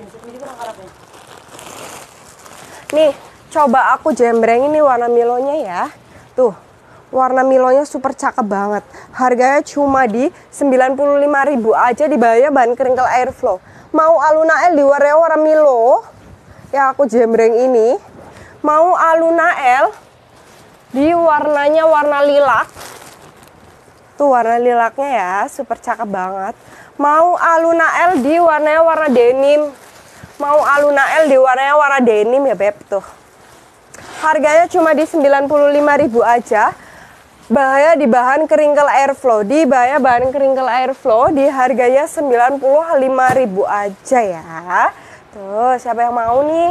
Nih, coba aku jembreng ini warna Milonya ya. Tuh, warna Milonya super cakep banget. Harganya cuma di sembilan puluh lima ribu aja, di bawahnya bahan crinkle airflow. Mau Aluna L di warnanya warna Milo ya, aku jembreng ini. Mau Aluna L di warnanya warna lilac. Tuh warna lilaknya ya, super cakep banget. Mau Aluna L di warnanya warna denim. Mau Aluna L di warnanya warna denim ya, beb. Tuh, harganya cuma di sembilan puluh lima ribu aja. Bahaya di bahan crinkle airflow. Di bahaya bahan crinkle airflow, di harganya sembilan puluh lima ribu aja ya. Tuh, siapa yang mau nih?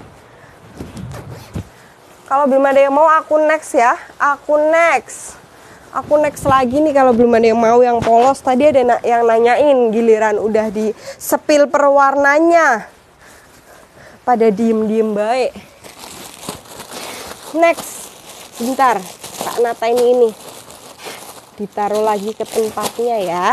Kalau belum ada yang mau, aku next ya. Aku next. Aku next lagi nih kalau belum ada yang mau yang polos. Tadi ada na yang nanyain, giliran udah di sepil perwarnanya. Pada diem-diem baik. Next. Bentar, tak natain ini. Ditaruh lagi ke tempatnya ya.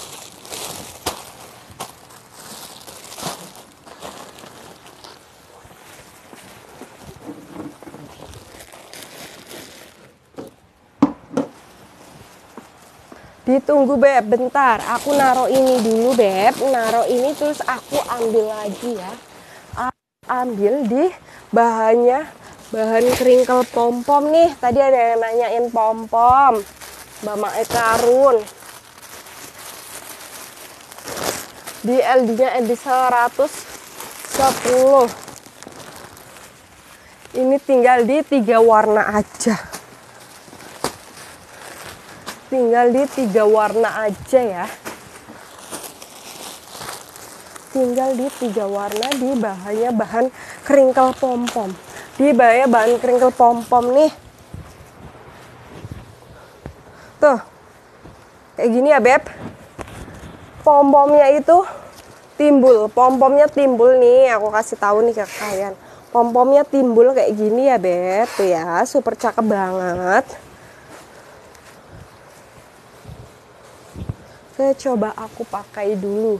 Ditunggu, beb, bentar. Aku naruh ini dulu, beb. Naruh ini terus aku ambil lagi ya. Ambil di bahannya, bahan crinkle pom-pom nih. Tadi ada yang nanyain pom-pom. Mbak Mae Karun. Di L D-nya L D seratus sepuluh. Ini tinggal di tiga warna aja. Tinggal di tiga warna aja ya. Tinggal di tiga warna, di bahannya bahan crinkle pom-pom. Di bahannya bahan crinkle pom-pom nih. Tuh. Kayak gini ya, beb. Pom-pomnya itu timbul. Pom-pomnya timbul nih. Aku kasih tahu nih ke kalian. Pom-pomnya timbul kayak gini ya, beb. Tuh ya, super cakep banget. Oke, coba aku pakai dulu.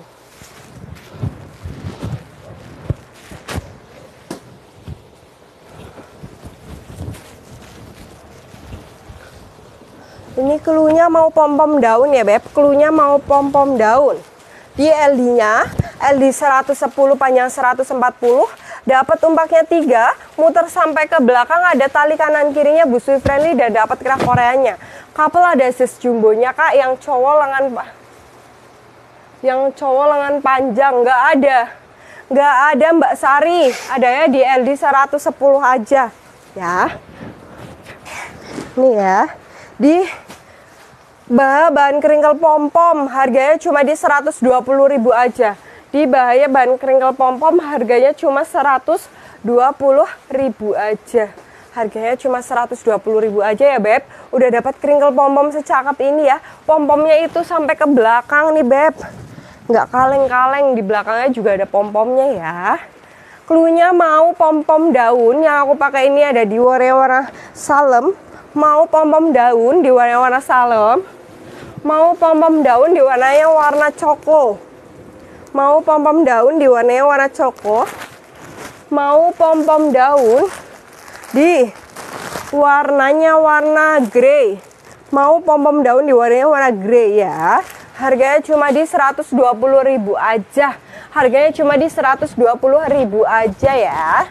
Ini cluenya mau pom-pom daun ya, beb. Cluenya mau pom-pom daun. Di L D-nya L D seratus sepuluh panjang seratus empat puluh, dapat umpaknya tiga, muter sampai ke belakang, ada tali kanan kirinya busui friendly dan dapat kerak koreanya. Couple ada sis jumbonya kak, yang cowok lengan yang cowok lengan panjang nggak ada, nggak ada Mbak Sari, adanya di L D seratus sepuluh aja ya. Nih ya, di bahan kringkel pom-pom harganya cuma di seratus dua puluh ribu aja. Di bahaya bahan kringkel pom-pom harganya cuma seratus dua puluh ribu aja. Harganya cuma seratus dua puluh ribu aja ya beb. Udah dapat kringkel pom-pom secakep ini ya. Pom-pomnya itu sampai ke belakang nih beb. Nggak kaleng-kaleng, di belakangnya juga ada pom-pomnya ya. Cluenya mau pom-pom daun, yang aku pakai ini ada di warna-warna salem. Mau pom-pom daun di warna-warna salem. Mau pom-pom daun di warnanya warna coko. Mau pom-pom daun di warnanya warna coko. Mau pom-pom daun di warnanya warna grey. Mau pom-pom daun di warnanya warna grey ya. Harganya cuma di seratus dua puluh ribu aja. Harganya cuma di seratus dua puluh ribu aja ya.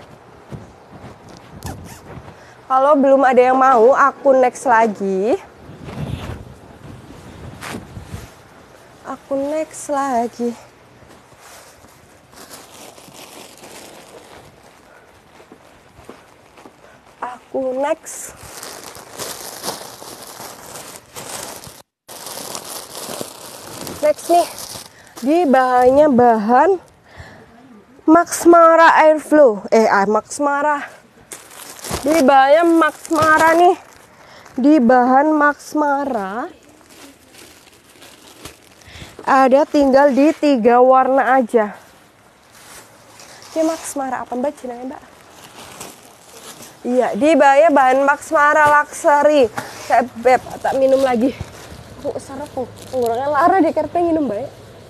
Kalau belum ada yang mau, aku next lagi. Aku next lagi. Aku next. Next nih, di bahannya bahan Max Mara Airflow. Eh, ah, Max Mara. Di bahannya Max Mara nih. Di bahan Max Mara ada tinggal di tiga warna aja. Ini Max Mara apa mbak jenengnya mbak? Iya, di bahannya bahan Max Mara Luxury. Saya beb, tak minum lagi. Aku sarap tuh, ngurangnya lara di kerpe minum baik.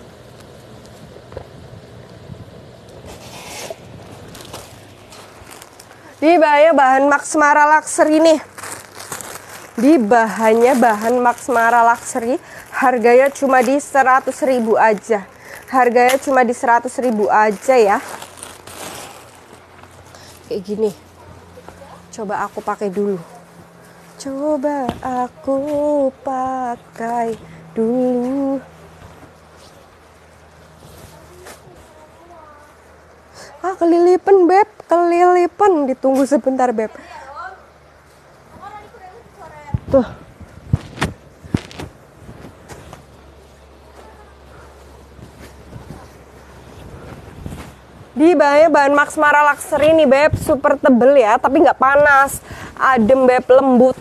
Di bahannya bahan Max Mara Luxury nih. Di bahannya bahan Max Mara Luxury, harganya cuma di seratus ribu aja. Harganya cuma di seratus ribu aja ya. Kayak gini. Coba aku pakai dulu. Coba aku pakai dulu. Ah, kelilipan beb, kelilipan. Ditunggu sebentar beb. Tuh. Di bahannya bahan Max Mara Luxury nih beb, super tebel ya, tapi nggak panas, adem beb, lembut,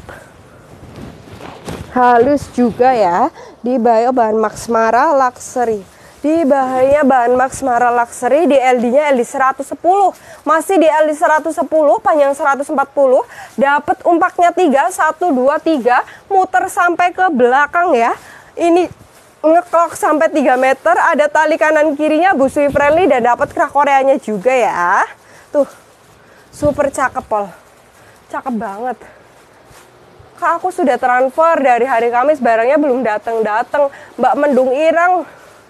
halus juga ya. Di bahannya bahan Max Mara Luxury. Di bahannya bahan Max Mara Luxury, di L D-nya L D seratus sepuluh, masih di L D seratus sepuluh, panjang seratus empat puluh, dapat umpaknya tiga, satu, dua, tiga, muter sampai ke belakang ya. Ini ngeklok sampai tiga meter, ada tali kanan kirinya busui friendly dan dapat kerak koreanya juga ya. Tuh, super cakep pol, cakep banget. Kak, aku sudah transfer dari hari Kamis, barangnya belum datang-datang. Mbak Mendung Irang,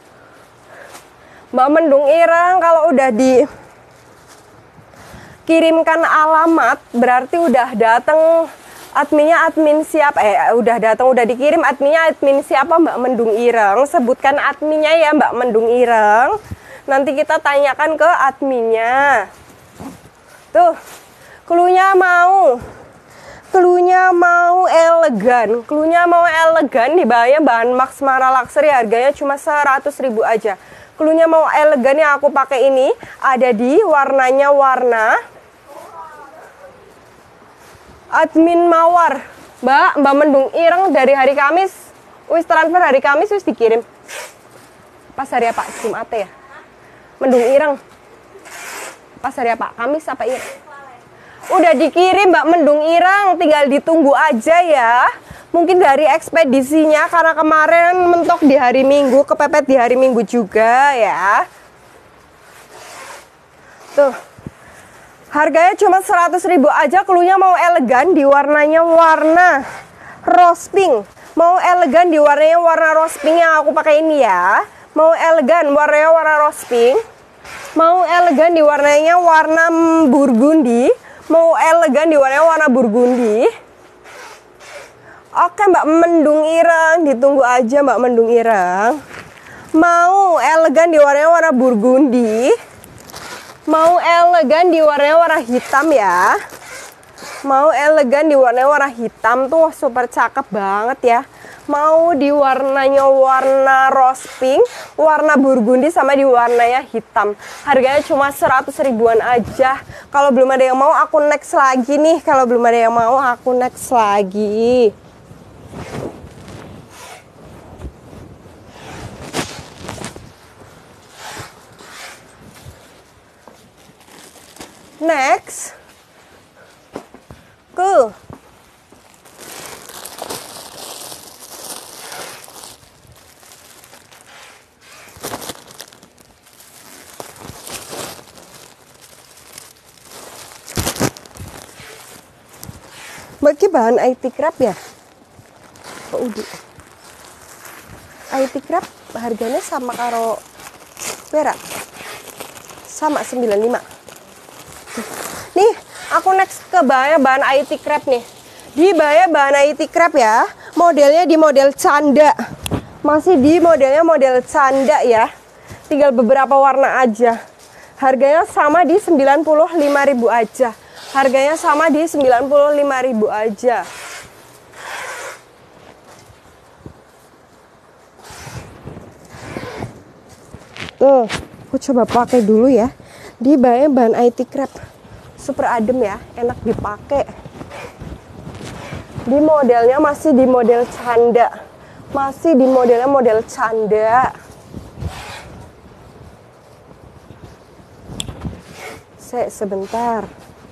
Mbak Mendung Irang, kalau udah dikirimkan alamat berarti udah datang. Adminnya admin siapa? Eh, udah datang, udah dikirim. Adminnya admin siapa? Mbak Mendung Ireng. Sebutkan adminnya ya Mbak Mendung Ireng. Nanti kita tanyakan ke adminnya. Tuh, cluenya mau. Cluenya mau elegan. Cluenya mau elegan, di bawahnya bahan Max Mara Luxury, harganya cuma seratus ribu aja. Cluenya mau elegan yang aku pakai ini ada di warnanya warna admin Mawar. Mbak, Mbak Mendung Ireng dari hari Kamis. Wis transfer hari Kamis wis dikirim. Pas hari apa? Jumat ya? Mendung Ireng. Pas hari apa? Kamis apa Ireng? Udah dikirim Mbak Mendung Ireng, tinggal ditunggu aja ya. Mungkin dari ekspedisinya karena kemarin mentok di hari Minggu, kepepet di hari Minggu juga ya. Tuh. Harganya cuma seratus ribu aja, cluenya mau elegan di warnanya warna rose pink. Mau elegan di warnanya warna rose pink yang aku pakai ini ya. Mau elegan warnanya warna rose pink. Mau elegan diwarnainya warna burgundi, mau elegan diwarnai warna burgundi. Oke Mbak Mendung Ireng, ditunggu aja Mbak Mendung Ireng. Mau elegan diwarnai warna burgundi, mau elegan diwarnai warna hitam ya. Mau elegan diwarnai warna hitam tuh super cakep banget ya. Mau diwarnanya warna rose pink, warna burgundi sama diwarnanya hitam. Harganya cuma seratus ribuan aja. Kalau belum ada yang mau aku next lagi nih. Kalau belum ada yang mau aku next lagi. Next. Ke Bagi bahan I T crab ya? Oh, udah. I T crab harganya sama karo berak. Sama sembilan puluh lima. Nih, aku next ke bahan bahan I T crab nih. Di bahan bahan I T crab ya. Modelnya di model canda. Masih di modelnya model canda ya. Tinggal beberapa warna aja. Harganya sama di sembilan puluh lima ribu aja. Harganya sama di sembilan puluh lima ribu aja. Tuh, aku coba pakai dulu ya. Di bahan bahan I T crab. Super adem ya, enak dipakai. Di modelnya masih di model canda. Masih di modelnya model canda. Se sebentar.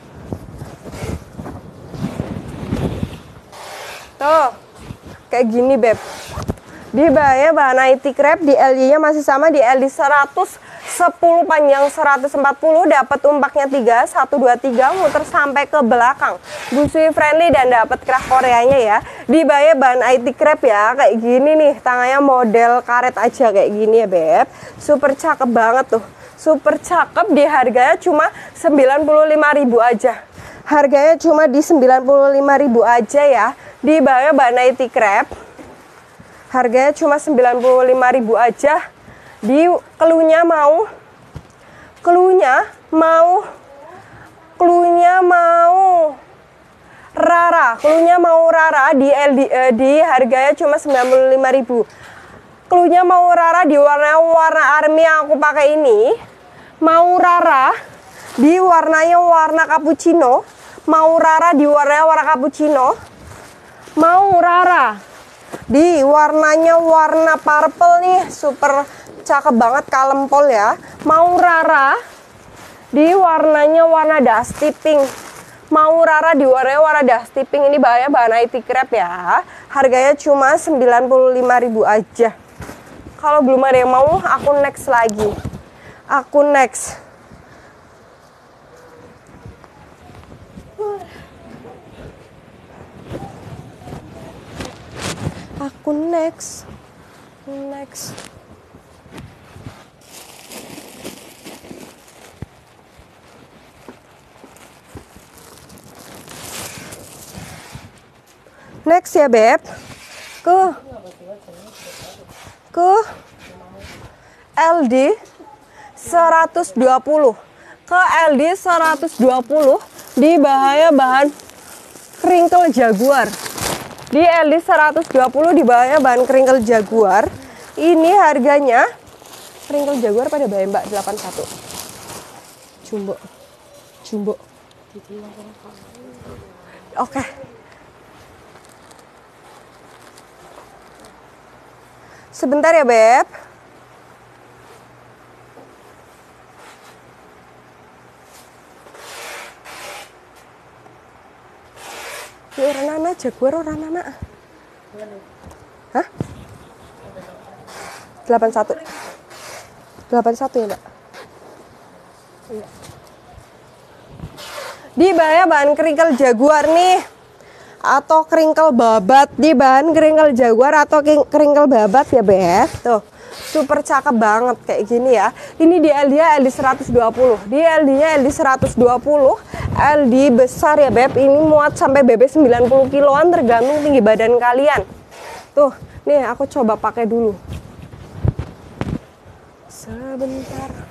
Tuh, kayak gini beb. Di bahannya bahan I T crab, di L D-nya masih sama di L D seratus sepuluh panjang seratus empat puluh, dapat umpaknya tiga, satu dua tiga, muter sampai ke belakang. Busui friendly dan dapat kerah Koreanya ya. Di bahannya bahan I T crab ya, kayak gini nih, tangannya model karet aja kayak gini ya beb. Super cakep banget tuh. Super cakep, di harganya cuma sembilan puluh lima ribu aja. Harganya cuma di sembilan puluh lima ribu aja ya. Di bahannya bahan I T crab. Harganya cuma sembilan puluh lima ribu aja. Di keluhnya mau Keluhnya mau Keluhnya mau Rara. Keluhnya mau Rara di L D, eh, di harganya cuma sembilan puluh lima ribu. Keluhnya mau Rara di warna warna army yang aku pakai ini. Mau Rara di warnanya warna cappuccino. Mau Rara di warnanya warna cappuccino. Mau Rara di warnanya warna purple nih, super cakep banget, kalem pol ya. Mau Rara di warnanya warna dusty pink. Mau Rara di warnanya warna dusty pink. Ini bahannya bahan I T crab ya. Harganya cuma sembilan puluh lima ribu aja. Kalau belum ada yang mau, aku next lagi. Aku next. Aku next. Next. Next ya beb. Ke Ke L D seratus dua puluh. Ke L D seratus dua puluh di bahannya bahan crinkle jaguar. Di L D seratus dua puluh di bawahnya bahan crinkle jaguar. Ini harganya crinkle jaguar pada bahan mbak delapan puluh satu. Jumbo. Jumbo. Oke. Sebentar ya beb. Ini orang anak jaguar orang anak. Hah? delapan puluh satu. delapan puluh satu ya, Mbak? Iya. Di bahannya bahan crinkle jaguar nih. atau kringkel babat, di bahan kringkel Jaguar atau kringkel babat ya Beb. Tuh, super cakep banget kayak gini ya. Ini di L D-nya L D seratus dua puluh. Di L D-nya L D seratus dua puluh. L D besar ya Beb. Ini muat sampai B B sembilan puluh kiloan tergantung tinggi badan kalian. Tuh, nih aku coba pakai dulu. Sebentar.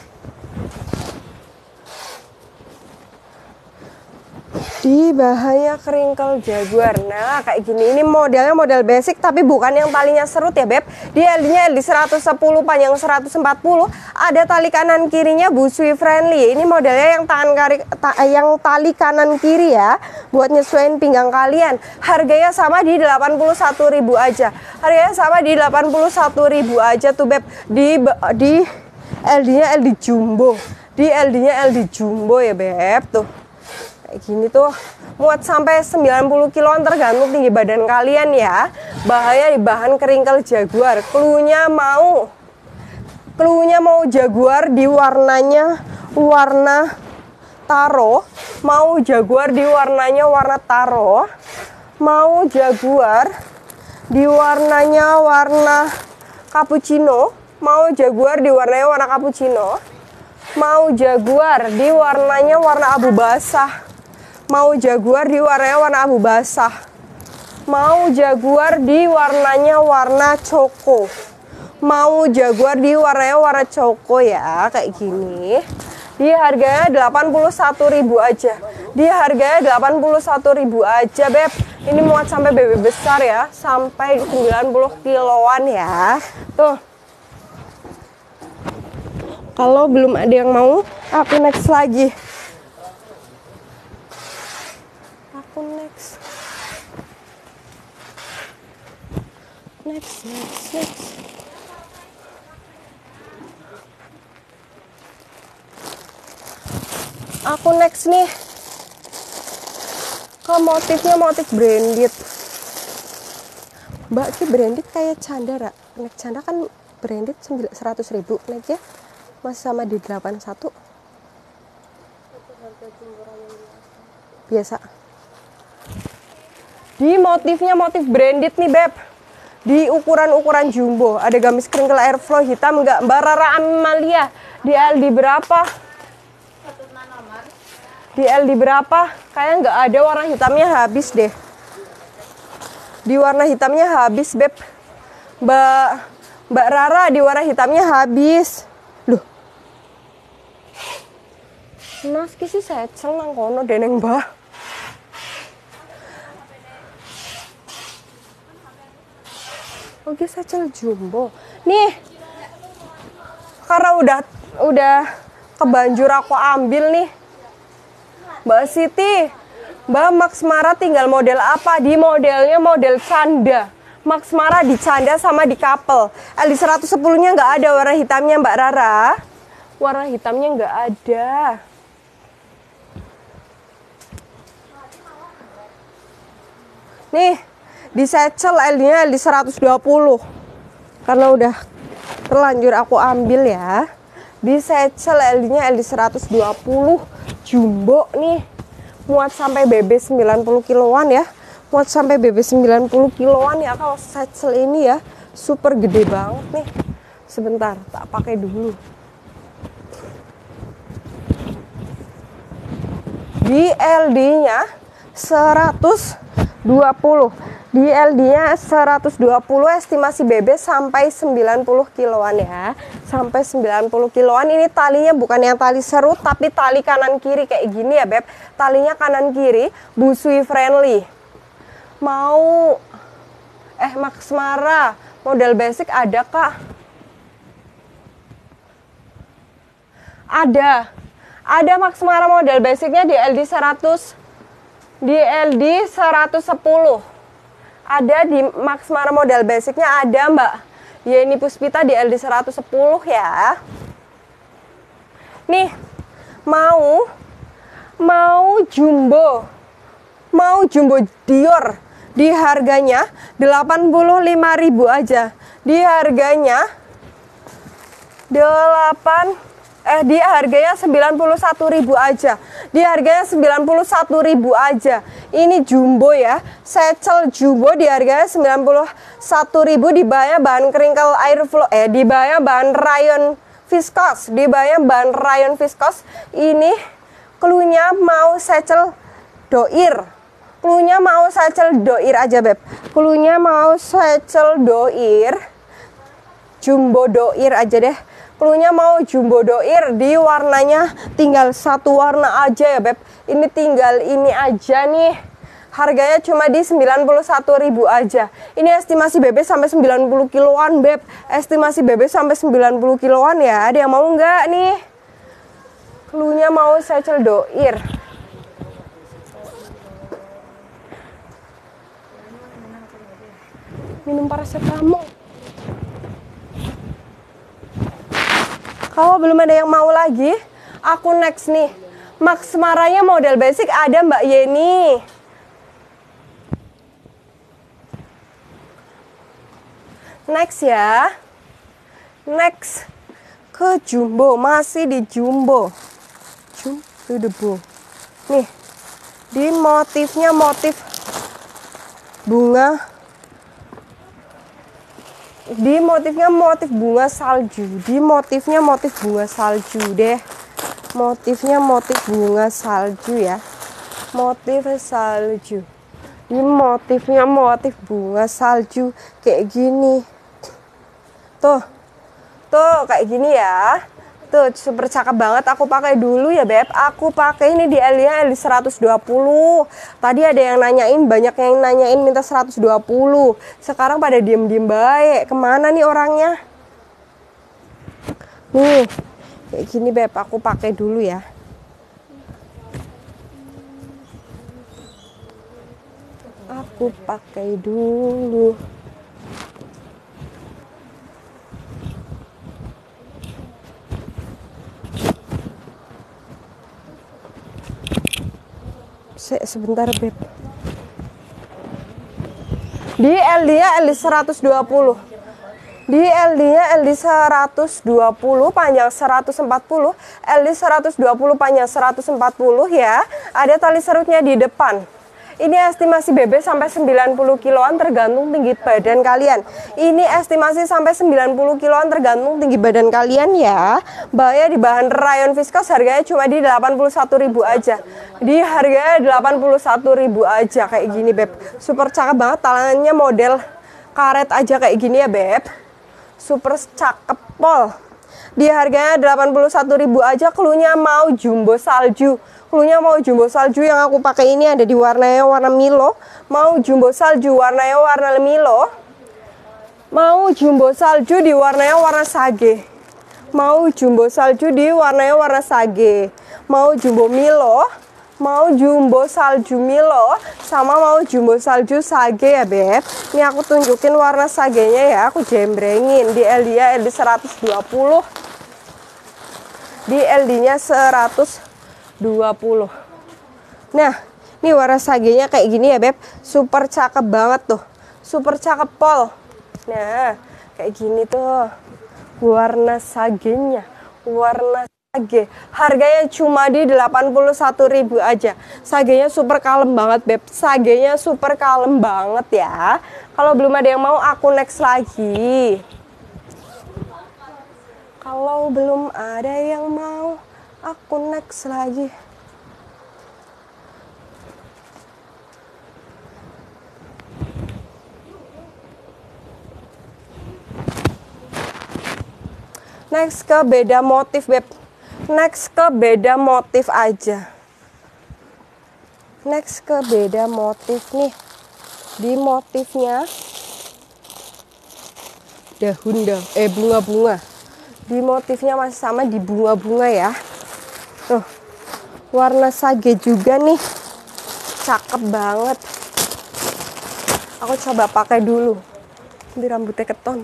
Di bahannya kringkel Jaguar. Nah kayak gini, ini modelnya model basic tapi bukan yang talinya serut ya Beb. Di L D-nya L D seratus sepuluh, panjang seratus empat puluh. Ada tali kanan kirinya busui friendly. Ini modelnya yang tangan kari, ta, yang tali kanan kiri ya, buat nyesuaiin pinggang kalian. Harganya sama di delapan puluh satu ribu aja. Harganya sama di delapan puluh satu ribu aja tuh Beb. Di di L D-nya L D jumbo. Di L D-nya L D jumbo ya Beb tuh. Kayak gini tuh, muat sampai sembilan puluh kiloan tergantung tinggi badan kalian ya. Bahannya di bahan kringkel Jaguar. Cluenya mau Cluenya mau Jaguar di warnanya warna taro, mau Jaguar di warnanya warna taro, mau Jaguar di warnanya warna cappuccino, mau Jaguar di warnanya warna cappuccino, mau Jaguar di warnanya warna abu basah, mau Jaguar di warnanya warna abu basah, mau Jaguar di warnanya warna coko, mau Jaguar di warnanya warna coko ya, kayak gini. Di harganya delapan puluh satu ribu aja. Di harganya delapan puluh satu ribu aja Beb. Ini muat sampai B B besar ya, sampai sembilan puluh kiloan ya. Tuh. Kalau belum ada yang mau, aku next lagi. Aku next. Next, next, next. Aku next nih. Kalau motifnya motif branded. Mbak ki branded kayak Chandra. Nek Chandra kan branded seratus ribu. Nek ya masih sama di delapan puluh satu. Biasa. Di motifnya motif branded nih Beb. Di ukuran-ukuran jumbo. Ada gamis kringkel airflow hitam enggak? Mbak Rara Amalia. Di L D berapa? Di L D berapa? Kayaknya nggak ada, warna hitamnya habis deh. Di warna hitamnya habis Beb. Mbak Mbak Rara di warna hitamnya habis. Loh. Naski sih saya nang kono deneng Mbak. Oke, secel jumbo. Nih. Karena udah udah kebanjur aku ambil nih. Mbak Siti, Mbak Max Mara tinggal model apa? Di modelnya model canda. Max Mara di canda sama di couple. L D seratus sepuluh nya nggak ada warna hitamnya Mbak Rara. Warna hitamnya nggak ada. Nih, di satchel L D-nya L D seratus dua puluh. Karena udah terlanjur aku ambil ya. Di satchel L D-nya L D seratus dua puluh jumbo nih. Muat sampai B B sembilan puluh kiloan ya. Muat sampai B B sembilan puluh kiloan ya kalau satchel ini ya. Super gede banget nih. Sebentar, tak pakai dulu. Di L D-nya seratus dua puluh. Di L D-nya seratus dua puluh, estimasi B B sampai sembilan puluh kiloan ya. Sampai sembilan puluh kiloan. Ini talinya bukan yang tali serut tapi tali kanan kiri kayak gini ya Beb. Talinya kanan kiri, busui friendly. Mau eh Max Mara model basic ada Kak? Ada. Ada Max Mara model basicnya di L D seratus, di L D seratus sepuluh. Ada di Max Mara model basicnya ada Mbak Yeni Puspita di L D seratus sepuluh ya. Nih, mau mau jumbo. Mau jumbo Dior di harganya delapan puluh lima ribu aja. Di harganya delapan Eh di harganya sembilan puluh satu ribu aja. Di harganya sembilan puluh satu ribu aja. Ini jumbo ya. Secel jumbo di harganya sembilan puluh satu ribu, di bawahnya bahan crinkle airflow eh di bawahnya bahan rayon viskos, di bawahnya bahan rayon viskos. Ini klunya mau secel doir. Klunya mau secel doir aja, Beb. Klunya mau secel doir. Jumbo doir aja deh. Klunya mau jumbo doir, di warnanya tinggal satu warna aja ya, Beb. Ini tinggal ini aja nih. Harganya cuma di sembilan puluh satu ribu aja. Ini estimasi bebek sampai sembilan puluh kiloan, Beb. Estimasi bebek sampai sembilan puluh kiloan ya. Ada yang mau nggak nih? Klunya mau secel doir. Minum paracetamol. Kalau belum ada yang mau lagi, aku next nih. Max Maranya model basic ada Mbak Yeni. Next ya. Next ke jumbo, masih di jumbo. Jumbo. Nih. Di motifnya motif bunga. Di motifnya motif bunga salju. Di motifnya motif bunga salju deh. Motifnya motif bunga salju ya. Motif salju. Di motifnya motif bunga salju kayak gini. Tuh. Tuh kayak gini ya. Tuh super cakep banget. Aku pakai dulu ya, Beb. Aku pakai ini di Elia L seratus dua puluh. Tadi ada yang nanyain, banyak yang nanyain minta seratus dua puluh. Sekarang pada diem-diem baik. Kemana nih orangnya? Nih, kayak gini, Beb. Aku pakai dulu ya. Aku pakai dulu. Sebentar, Beb. Di L D-nya L D seratus dua puluh. Di L D-nya L D seratus dua puluh, panjang seratus empat puluh. L D seratus dua puluh, panjang seratus empat puluh ya. Ada tali serutnya di depan. Ini estimasi bebek sampai sembilan puluh kiloan tergantung tinggi badan kalian. Ini estimasi sampai sembilan puluh kiloan tergantung tinggi badan kalian ya. Bahaya di bahan rayon viskos, harganya cuma di delapan puluh satu ribu aja. Di harganya delapan puluh satu ribu aja kayak gini, Beb. Super cakep banget, talangannya model karet aja kayak gini ya, Beb. Super cakep pol. Di harganya delapan puluh satu ribu aja. Klunya mau jumbo salju. Klunya mau jumbo salju, yang aku pakai ini ada di warnanya warna Milo. Mau jumbo salju warnanya warna Milo. Mau jumbo salju di warnanya warna sage. Mau jumbo salju di warnanya warna sage. Mau jumbo Milo. Mau jumbo salju Milo. Sama mau jumbo salju sage ya, Beb. Ini aku tunjukin warna sagenya ya. Aku jembrengin di L D-nya L D seratus dua puluh. Di L D-nya seratus dua puluh. Nah, ini warna sagenya kayak gini ya, Beb. Super cakep banget tuh. Super cakep pol. Nah, kayak gini tuh warna sagenya. Warna sage. Harganya cuma di delapan puluh satu ribu aja. Sagenya super kalem banget, Beb. Sagenya super kalem banget ya. Kalau belum ada yang mau, aku next lagi. Kalau belum ada yang mau, aku next lagi. Next ke beda motif, Beb. Next ke beda motif aja. Next ke beda motif nih. Di motifnya daun dah, eh bunga-bunga. Di motifnya masih sama di bunga-bunga ya. Tuh, warna sage juga nih. Cakep banget. Aku coba pakai dulu. Di rambutnya keton.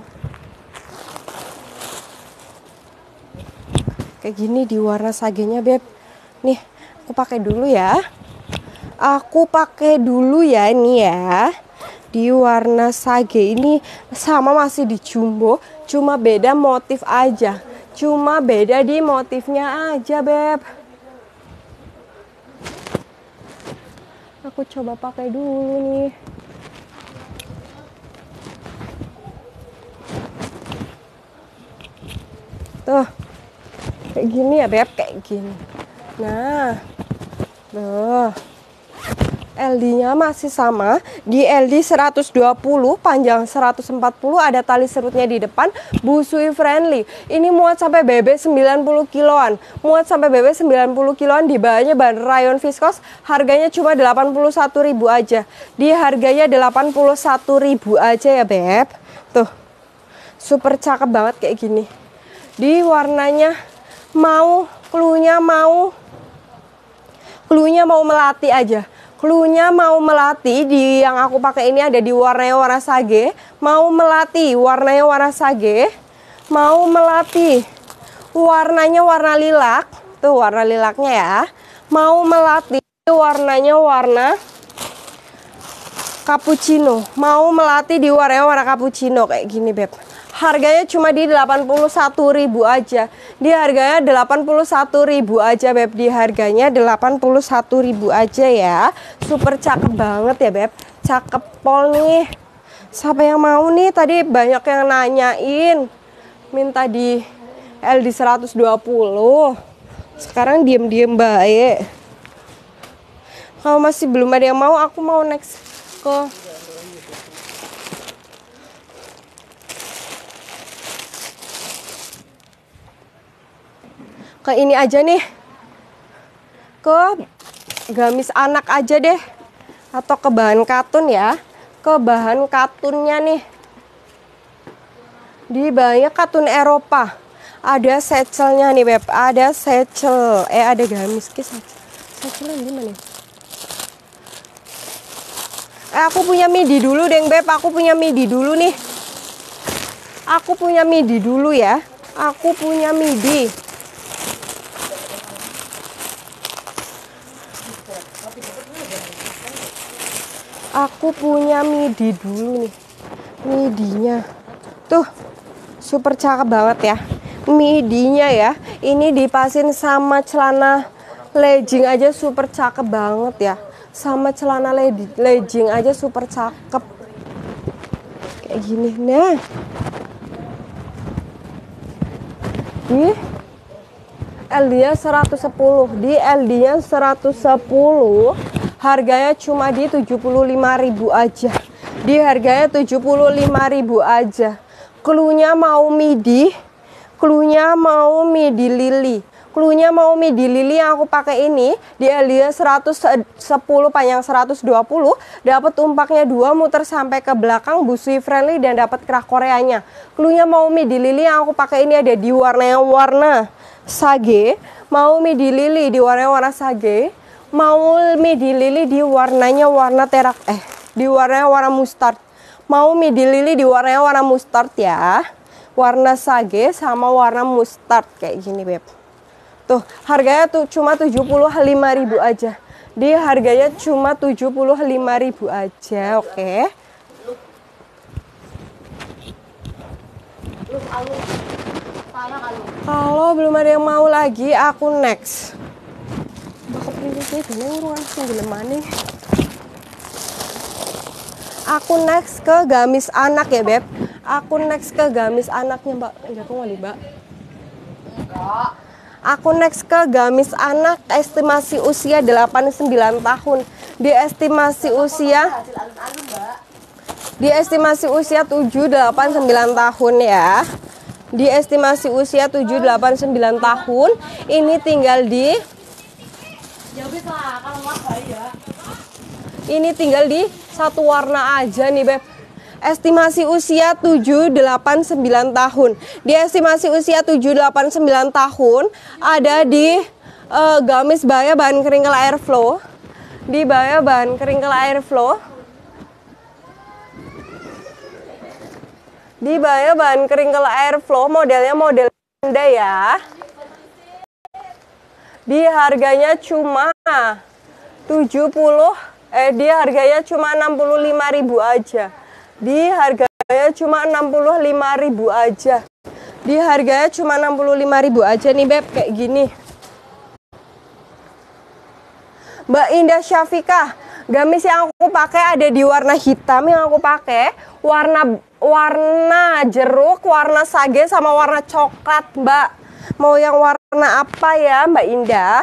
Kayak gini di warna sagenya, Beb. Nih, aku pakai dulu ya. Aku pakai dulu ya ini ya. Di warna sage ini sama masih di jumbo, cuma beda motif aja. Cuma beda di motifnya aja, Beb. Aku coba pakai dulu nih. Tuh. Kayak gini ya, Beb, kayak gini. Nah. Tuh. L D-nya masih sama, di L D seratus dua puluh, panjang seratus empat puluh, ada tali serutnya di depan, busui friendly. Ini muat sampai B B sembilan puluh kiloan, muat sampai B B sembilan puluh kiloan, di bawahnya bahan rayon viskos, harganya cuma delapan puluh satu ribu aja. Di harganya delapan puluh satu ribu aja ya, Beb. Tuh, super cakep banget kayak gini. Di warnanya mau, cluenya mau, cluenya mau melati aja. Cluenya mau melati, di yang aku pakai ini ada di warnanya warna sage. Mau melati, warnanya warna sage. Mau melati, warnanya warna lilac. Tuh warna lilaknya ya. Mau melati, warnanya warna cappuccino. Mau melati di warnanya warna cappuccino kayak gini, Beb. Harganya cuma di delapan puluh satu ribu aja. Di harganya delapan puluh satu ribu aja, Beb. Di harganya delapan puluh satu ribu aja ya. Super cakep banget ya, Beb. Cakep pol nih. Siapa yang mau nih? Tadi banyak yang nanyain minta di L D seratus dua puluh. Sekarang diem-diem baik. Kalau masih belum ada yang mau, aku mau next ke ke ini aja nih, ke gamis anak aja deh, atau ke bahan katun ya, ke bahan katunnya nih. Di bahannya katun Eropa, ada satchelnya nih, Beb, ada satchel, eh ada gamis ke satchelnya gimana? Eh aku punya midi dulu deh, Beb, aku punya midi dulu nih, aku punya midi dulu ya, aku punya midi. Aku punya midi dulu nih, midinya tuh super cakep banget ya, midinya ya. Ini dipasin sama celana legging aja super cakep banget ya, sama celana legging aja super cakep kayak gini. Nah, di L D-nya seratus sepuluh, di L D-nya seratus sepuluh. Harganya cuma di tujuh puluh lima ribu aja. Di harganya tujuh puluh lima ribu aja. Cluenya mau midi, cluenya mau midi lili. Cluenya mau midi lili yang aku pakai ini di L D-nya seratus sepuluh, panjang seratus dua puluh, dapat umpaknya dua, muter sampai ke belakang, busui friendly dan dapat kerah koreanya. Cluenya mau midi lili yang aku pakai ini ada di warnanya warna sage. Mau midi lili di warnanya warna sage. Mau midi lili di warnanya warna terak, eh di warnanya warna mustard. Mau midi lili di warnanya warna mustard ya, warna sage sama warna mustard kayak gini, Beb. Tuh harganya tuh cuma tujuh puluh lima ribu aja. Di harganya cuma tujuh puluh lima ribu aja, oke. Okay? Kalau belum ada yang mau lagi, aku next. Aku next ke gamis anak ya, Beb. Aku next ke gamis anaknya, Mbak. Enggak kok Mbak. Aku next ke gamis anak estimasi usia delapan puluh sembilan tahun. Di estimasi usia Di estimasi usia tujuh, delapan, sembilan tahun ya. Di estimasi usia tujuh, delapan, sembilan tahun. Ini tinggal di Ini tinggal di satu warna aja nih, Beb. Estimasi usia tujuh, delapan, sembilan tahun. Di estimasi usia tujuh, delapan, sembilan tahun ada di uh, gamis baya bahan kringkel airflow. Di baya bahan kringkel airflow. Di baya bahan kringkel airflow, modelnya model Anda ya. Di harganya cuma tujuh puluh, eh di harganya cuma enam puluh lima ribu aja. Di harganya cuma enam puluh lima ribu aja. Di harganya cuma enam puluh lima ribu aja nih Beb, kayak gini. Mbak Indah Syafiqah, gamis yang aku pakai ada di warna hitam, yang aku pakai warna warna jeruk, warna sage sama warna coklat, Mbak. Mau yang warna apa ya, Mbak Indah?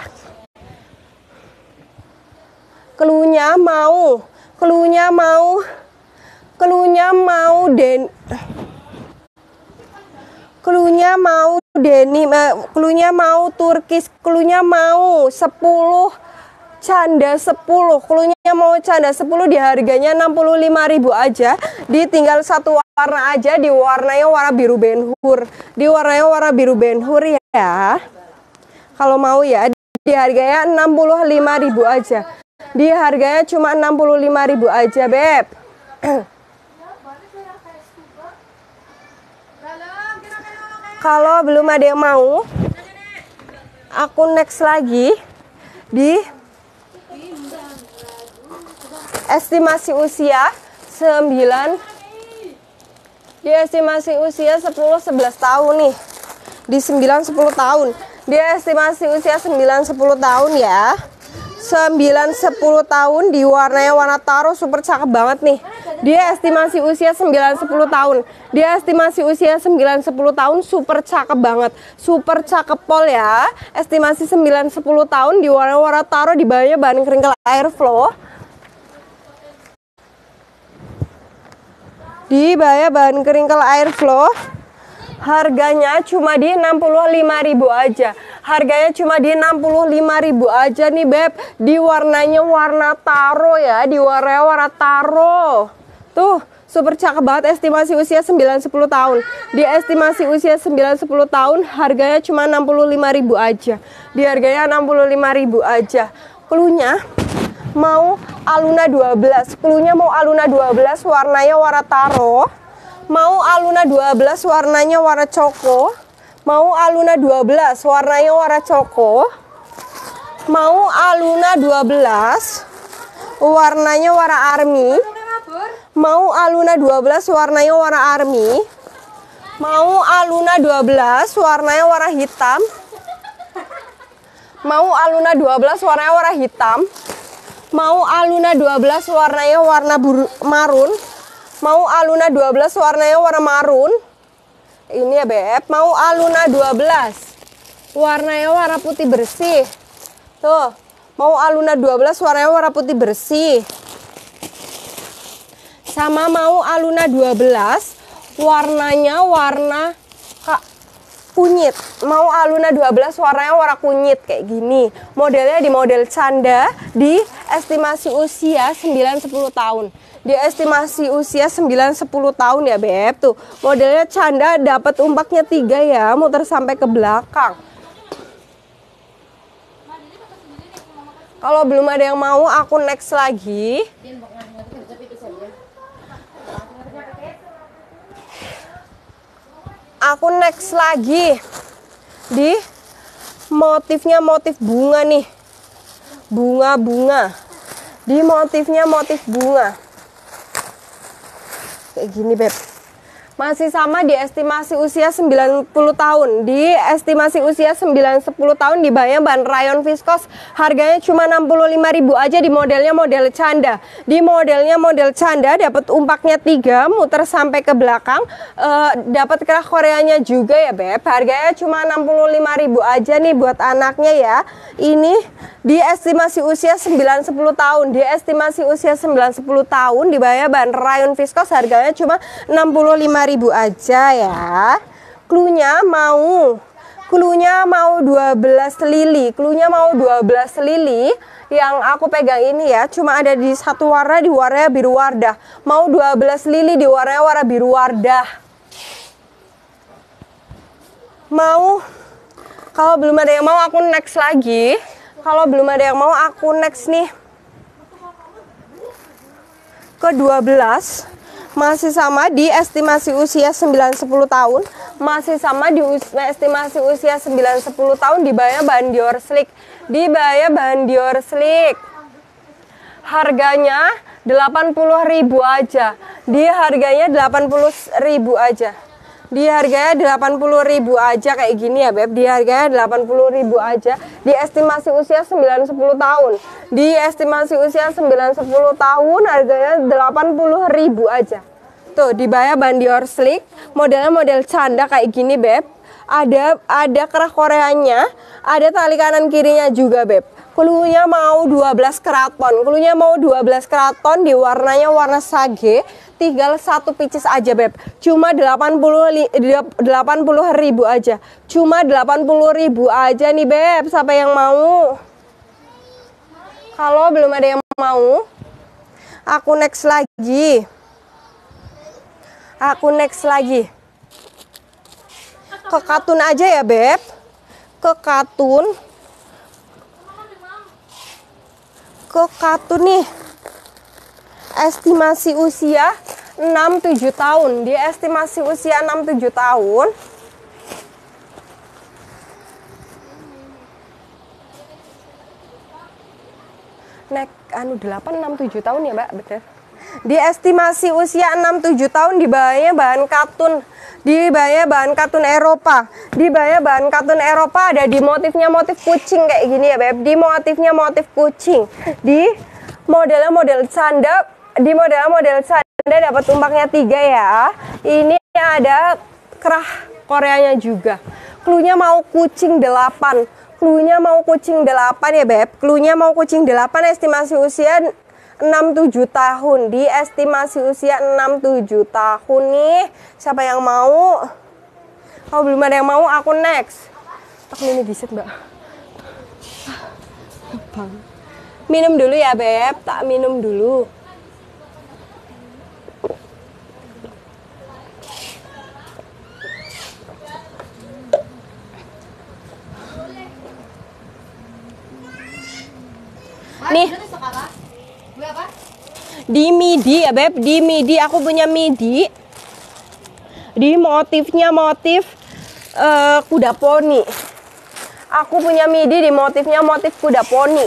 Kelunya mau, kelunya mau, kelunya mau den, kelunya mau denim, kelunya mau turkis, kelunya mau sepuluh. Canda sepuluh, klunya mau canda sepuluh di harganya enam puluh lima ribu aja. Ditinggal satu warna aja, di warnanya warna biru Ben Hur. Di warnanya warna biru Ben Hur ya. Kalau mau ya, di harganya enam puluh lima ribu aja. Di harganya cuma enam puluh lima ribu aja, Beb. Kalau belum ada yang mau, aku next lagi di estimasi usia sembilan, di estimasi usia sepuluh sebelas tahun nih, di sembilan sepuluh tahun, di estimasi usia sembilan sepuluh tahun ya, sembilan sepuluh tahun di warnanya warna taro, super cakep banget nih. Dia estimasi usia sembilan sepuluh tahun, dia estimasi usia sembilan sepuluh tahun, super cakep banget, super cakep pol ya. Estimasi sembilan sepuluh tahun di warna warna taro, di bawahnya bahan keringkel airflow. Di bawah bahan keringkel airflow, harganya cuma di enam puluh lima ribu aja. Harganya cuma di enam puluh lima ribu aja nih Beb. Di warnanya warna taro ya, di warnanya warna taro. Tuh, super cakep banget, estimasi usia sembilan sepuluh tahun. Di estimasi usia sembilan sepuluh tahun, harganya cuma enam puluh lima ribu aja. Di harganya enam puluh lima ribu aja. Klunya mau Aluna dua belas, klunya mau Aluna dua belas, warnanya warna taro. Mau Aluna dua belas, warnanya warna coko. Mau Aluna dua belas, warnanya warna coko. Mau Aluna dua belas, warnanya warna army. Mau Aluna dua belas, warnanya warna army. Mau Aluna dua belas, warnanya warna hitam. Mau Aluna dua belas, warnanya warna hitam. Mau Aluna dua belas, warnanya warna marun. Mau Aluna dua belas, warnanya warna marun. Ini ya Beb. Mau Aluna dua belas, warnanya warna putih bersih. Tuh. Mau Aluna dua belas, warnanya warna putih bersih. Sama mau Aluna dua belas, warnanya warna kunyit. Mau Aluna dua belas, warnanya warna kunyit kayak gini. Modelnya di model canda, di estimasi usia sembilan sepuluh tahun. Di estimasi usia sembilan sepuluh tahun ya Beb. Tuh, modelnya canda, dapat umpaknya tiga ya, muter sampai ke belakang. Kalau belum ada yang mau, aku next lagi. Aku next lagi di motifnya motif bunga nih, bunga-bunga. Di motifnya motif bunga kayak gini Beb. Masih sama di estimasi usia sembilan puluh tahun. Di estimasi usia sembilan sepuluh tahun, di bawahnya bahan rayon viskos. Harganya cuma enam puluh lima ribu aja, di modelnya model canda. Di modelnya model canda, dapat umpaknya tiga, muter sampai ke belakang. E, dapat kerah koreanya juga ya Beb. Harganya cuma enam puluh lima ribu aja nih buat anaknya ya. Ini di estimasi usia sembilan sepuluh tahun. Di estimasi usia sembilan sepuluh tahun, di bawahnya bahan rayon viskos. Harganya cuma enam puluh lima ribu aja ya. Klunya mau klunya mau dua belas lili. Klunya mau dua belas lili. Yang aku pegang ini ya, cuma ada di satu warna, di warna biru wardah. Mau dua belas lili di warna warna biru wardah. Mau, kalau belum ada yang mau, aku next lagi. Kalau belum ada yang mau, aku next nih ke dua belas. Masih sama di estimasi usia sembilan sepuluh tahun. Masih sama di us estimasi usia sembilan sepuluh tahun, di bawahnya bahan Dior Sleek. Di bawahnya bahan Dior Sleek. Harganya delapan puluh ribu aja. Di harganya delapan puluh ribu aja. Di harganya delapan puluh ribu aja kayak gini ya Beb. Di harganya delapan puluh ribu aja. Di estimasi usia sembilan sepuluh tahun. Di estimasi usia sembilan sepuluh tahun harganya delapan puluh ribu aja. Tuh, di bawah bandior slick. Modelnya model canda kayak gini Beb. Ada ada kerah Koreanya, ada tali kanan kirinya juga Beb. Klunya mau dua belas keraton. Klunya mau dua belas keraton, di warnanya warna sage. Tinggal satu pieces aja Beb. Cuma delapan puluh ribu aja. Cuma delapan puluh ribu aja nih Beb. Siapa yang mau? Kalau belum ada yang mau, aku next lagi. Aku next lagi. Ke katun aja ya Beb. Ke katun. Ke katun nih. Estimasi usia enam tujuh tahun. Di estimasi usia enam tujuh tahun. Nek anu delapan enam tujuh tahun ya, Mbak, betul. Di estimasi usia enam tujuh tahun, di bawahnya bahan katun. Di bawahnya bahan katun Eropa. Di bawahnya bahan katun Eropa, ada di motifnya motif kucing kayak gini ya, Beb. Di motifnya motif kucing. Di modelnya model canda. Di model model canda dapat tumpaknya tiga ya. Ini ada kerah Koreanya juga. Klunya mau kucing delapan. Klunya mau kucing delapan ya Beb. Klunya mau kucing delapan, estimasi usia enam tujuh tahun. Di estimasi usia enam tujuh tahun nih. Siapa yang mau? Kalau belum ada yang mau, aku next. Tak ini diset Mbak. Minum dulu ya Beb. Tak minum dulu. Nih, di midi ya Beb, di midi aku punya midi. Di motifnya motif uh, kuda poni. Aku punya midi di motifnya motif kuda poni.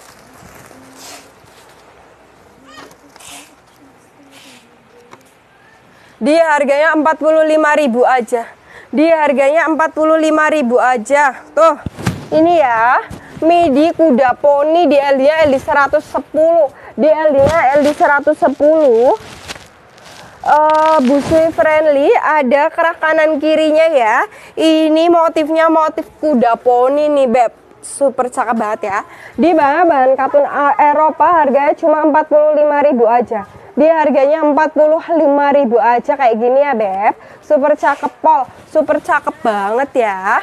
Di harganya empat puluh lima ribu aja. Di harganya empat puluh lima ribu aja. Tuh, ini ya. Midi kuda poni di L D-nya L D seratus sepuluh. Di L D-nya L D seratus sepuluh. Uh, busui friendly, ada kerah kanan kirinya ya. Ini motifnya motif kuda poni nih Beb. Super cakep banget ya. Di bawah bahan katun Eropa, harganya cuma empat puluh lima ribu aja. Di harganya empat puluh lima ribu aja kayak gini ya Beb. Super cakep pol, super cakep banget ya.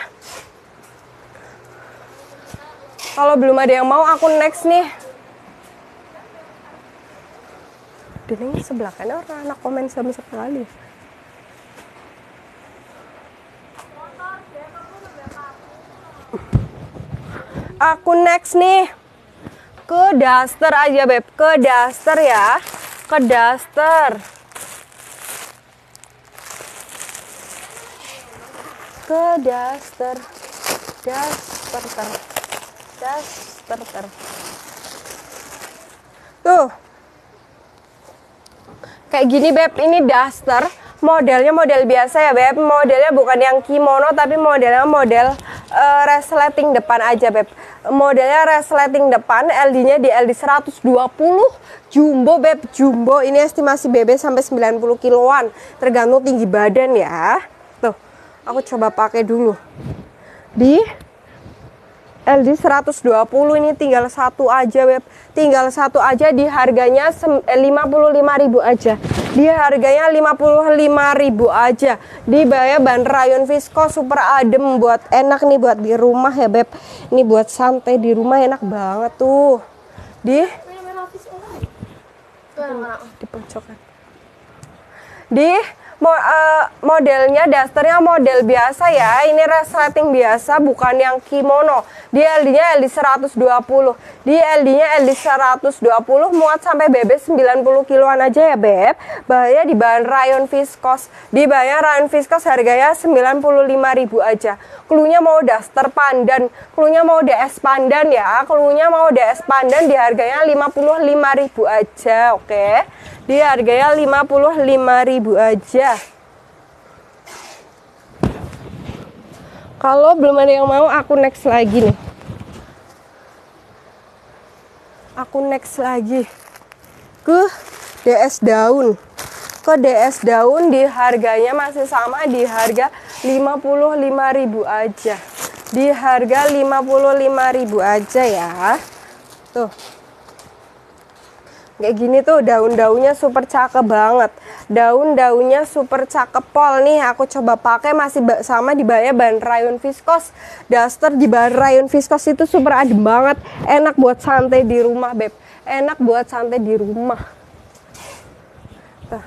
Kalau belum ada yang mau, aku next nih. Ini sebelah kan orang anak komen sama sekali. Aku next nih. Ke daster aja Beb. Ke daster ya. Ke daster. Ke daster. Daster ter. Daster ter. Tuh. Kayak gini Beb, ini daster. Modelnya model biasa ya Beb. Modelnya bukan yang kimono, tapi modelnya model uh, resleting depan aja Beb. Modelnya resleting depan, L D-nya di L D seratus dua puluh. Jumbo Beb, jumbo. Ini estimasi B B sampai sembilan puluh kiloan. Tergantung tinggi badan ya. Tuh, aku coba pakai dulu. Di L D seratus dua puluh ini tinggal satu aja Beb. Tinggal satu aja, di harganya lima puluh lima ribu aja. Di harganya lima puluh lima ribu aja. Di bawah bahan rayon viskos super adem, buat enak nih buat di rumah ya Beb. Ini buat santai di rumah enak banget tuh. Di di pojokan. Di Mo, uh, modelnya dasternya model biasa ya. Ini resleting biasa, bukan yang kimono. Di L D-nya L D seratus dua puluh. Di L D-nya L D seratus dua puluh, muat sampai B B sembilan puluh kiloan aja ya Beb. Bahaya di bahan rayon viskos. Di bahan rayon viskos harganya sembilan puluh lima ribu aja. Klunya mau daster pandan. Klunya mau D S pandan ya. Klunya mau D S pandan, di harganya lima puluh lima ribu aja, oke. Okay? Di harganya lima puluh lima ribu aja. Kalau belum ada yang mau, aku next lagi nih. Aku next lagi ke D S Daun. Ke D S Daun di harganya masih sama di harga lima puluh lima ribu aja. Di harga lima puluh lima ribu aja ya. Tuh. Kayak gini tuh daun-daunnya super cakep banget. Daun-daunnya super cakep pol nih. Aku coba pakai masih sama di bahannya bahan rayon viskos. Daster di bahan rayon viskos itu super adem banget. Enak buat santai di rumah, Beb. Enak buat santai di rumah. Tuh.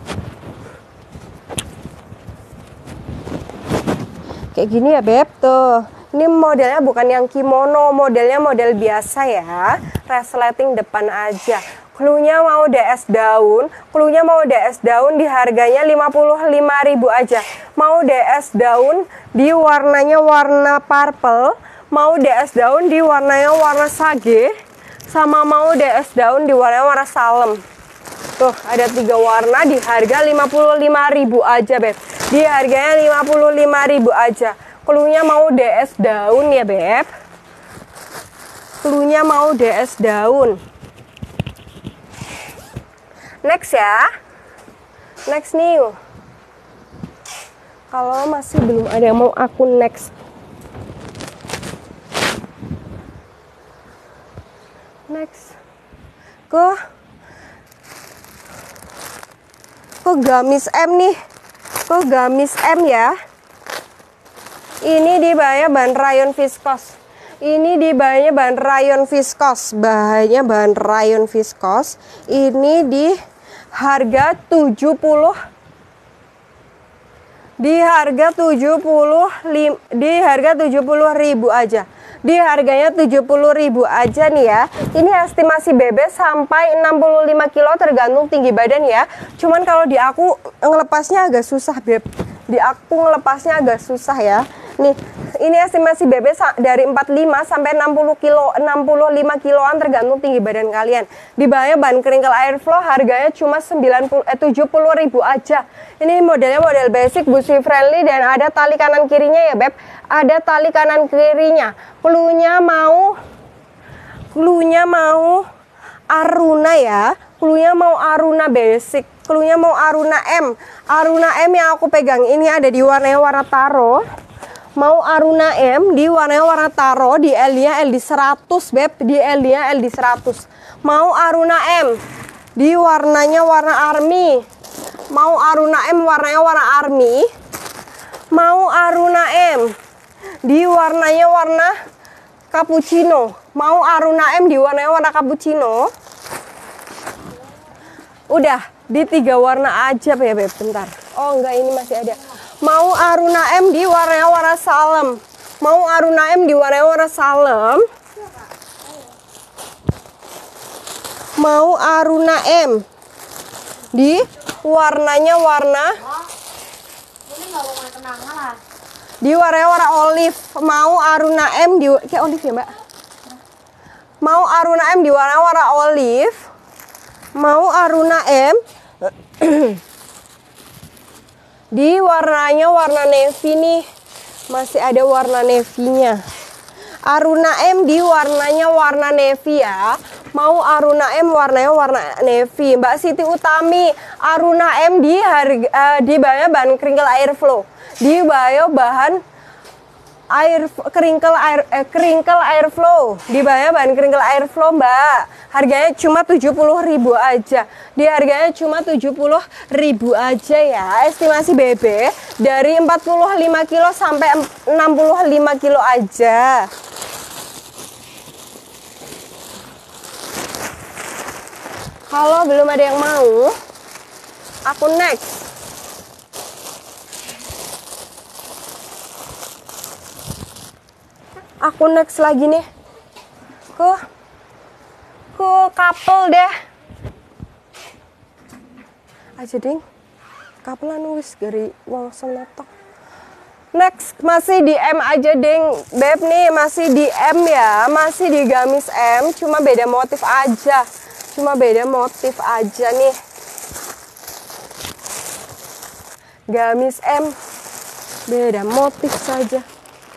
Kayak gini ya, Beb. Tuh. Ini modelnya bukan yang kimono, modelnya model biasa ya. Resleting depan aja. Cluenya mau D S Daun, cluenya mau D S Daun di harganya lima puluh lima ribu aja. Mau D S Daun di warnanya warna purple, mau D S Daun di warnanya warna sage, sama mau D S Daun di warnanya warna salem. Tuh, ada tiga warna di harga lima puluh lima ribu aja, Beb. Di harganya lima puluh lima ribu aja. Cluenya mau D S Daun ya, Beb. Cluenya mau D S Daun. Next ya. Next new. Kalau masih belum ada yang mau, aku next. Next. Ke Ke gamis M nih. Ke gamis M ya. Ini di bahannya bahan rayon viskos. Ini di bahannya bahan rayon viskos. Bahannya bahan rayon viskos. Ini di harga tujuh puluh di harga tujuh puluh di harga tujuh puluh ribu aja. Di harganya tujuh puluh ribu aja nih ya. Ini estimasi bebek sampai enam puluh lima kilo tergantung tinggi badan ya. Cuman kalau di aku ngelepasnya agak susah, Beb. Di aku ngelepasnya agak susah ya. Nih, ini estimasi bebek dari empat puluh lima sampai enam puluh kilo, enam puluh lima kiloan tergantung tinggi badan kalian. Di bawahnya bahan crinkle airflow, harganya cuma sembilan puluh eh tujuh puluh ribu aja. Ini modelnya model basic, busi friendly dan ada tali kanan kirinya ya, Beb. Ada tali kanan kirinya. Cluenya mau Cluenya mau Aruna ya. Cluenya mau Aruna basic. Cluenya mau Aruna M. Aruna M yang aku pegang ini ada di warnanya warna taro. Mau Aruna M di warnanya warna taro, di L-nya L D seratus, Beb. Di L-nya L D seratus. Mau Aruna M di warnanya warna army. Mau Aruna M warnanya warna army. Mau Aruna M di warnanya warna cappuccino. Mau Aruna M di warnanya warna cappuccino. Udah, di tiga warna aja ya, Beb. Bentar. Oh enggak, ini masih ada. Mau Aruna M di warnanya warna salem. Mau Aruna M di warnanya warna salem. Mau Aruna M di warnanya warna di warnanya warna olive. Mau Aruna M di kayak olive ya, Mbak. Mau Aruna M di warna warna olive. Mau Aruna M di warnanya warna navy nih. Masih ada warna navy-nya. Aruna M di warnanya warna navy ya. Mau Aruna M warnanya warna navy. Mbak Siti Utami, Aruna M di harga uh, di bahannya bahan crinkle airflow. Di bahannya bahan air crinkle air eh, crinkle airflow. Di bahannya bahan crinkle airflow, Mbak. Harganya cuma tujuh puluh ribu aja. Di harganya cuma tujuh puluh ribu aja ya. Estimasi B B dari empat puluh lima kilo sampai enam puluh lima kilo aja. Kalau belum ada yang mau, aku next. Aku next lagi nih. Ke ke couple deh. Aja ding. Couple anu wis gari wong senetok. Next masih di M aja ding, Beb nih, masih di M ya, masih di gamis M, cuma beda motif aja. Cuma beda motif aja nih. Gamis M beda motif saja.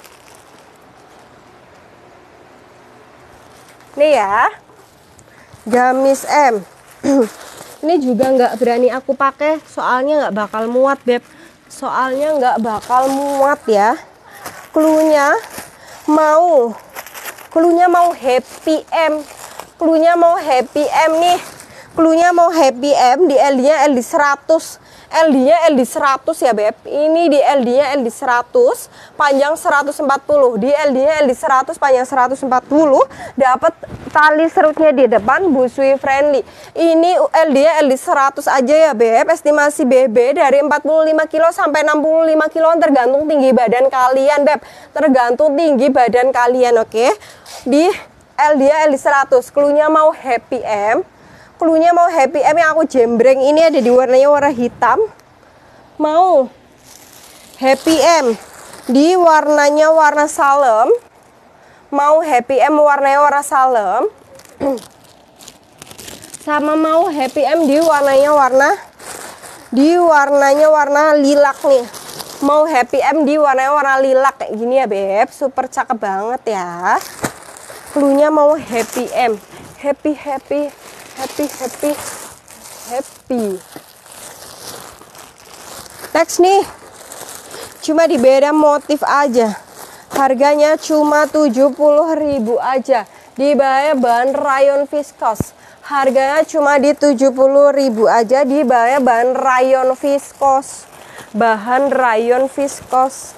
ya. Gamis M. Ini juga nggak berani aku pakai, soalnya nggak bakal muat beb. Soalnya nggak bakal muat ya. Cluenya mau, cluenya mau Happy M. Cluenya mau Happy M nih. Cluenya mau Happy M, di L D-nya L D seratus. L D-nya L D seratus ya beb. Ini di L D-nya L D seratus, panjang seratus empat puluh. Di L D-nya L D seratus, panjang seratus empat puluh. Dapat tali serutnya di depan, busui friendly. Ini L D-nya L D seratus aja ya beb. Estimasi B B dari empat puluh lima kilo sampai enam puluh lima kiloan, tergantung tinggi badan kalian beb. Tergantung tinggi badan kalian, oke. Di L D-nya L D seratus. Cluenya mau Happy M. Cluenya mau Happy M yang aku jembreng ini ada di warnanya warna hitam. Mau Happy M di warnanya warna salem. Mau Happy M warnanya warna salem. Sama mau Happy M di warnanya warna di warnanya warna lilac nih. Mau Happy M di warnanya warna lilac kayak gini ya beb. Super cakep banget ya. Cluenya mau Happy M. Happy happy happy happy happy. Next nih, cuma di beda motif aja. Harganya cuma tujuh puluh ribu aja. Di bawah bahan rayon viskos. Harganya cuma di tujuh puluh ribu aja. Di bawah bahan rayon viskos. Bahan rayon viskos.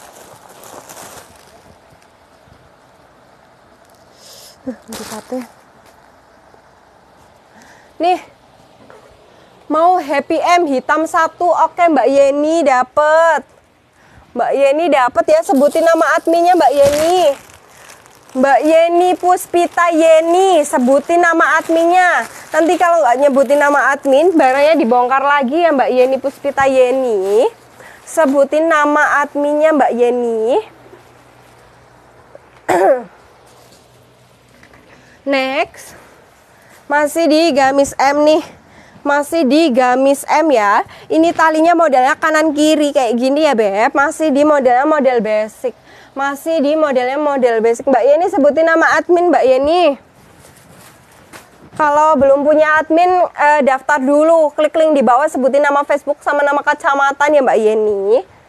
Nih, mau Happy M hitam satu, oke Mbak Yeni dapet. Mbak Yeni dapet ya, sebutin nama adminnya Mbak Yeni. Mbak Yeni Puspita Yeni, sebutin nama adminnya. Nanti kalau nggak nyebutin nama admin, barangnya dibongkar lagi ya Mbak Yeni Puspita Yeni. Sebutin nama adminnya Mbak Yeni. Next. Masih di gamis M nih. Masih di gamis M ya. Ini talinya modelnya kanan kiri kayak gini ya beb. Masih di modelnya model basic. Masih di modelnya model basic. Mbak Yeni sebutin nama admin Mbak Yeni. Kalau belum punya admin eh, daftar dulu. Klik link di bawah, sebutin nama Facebook sama nama kecamatan ya Mbak Yeni.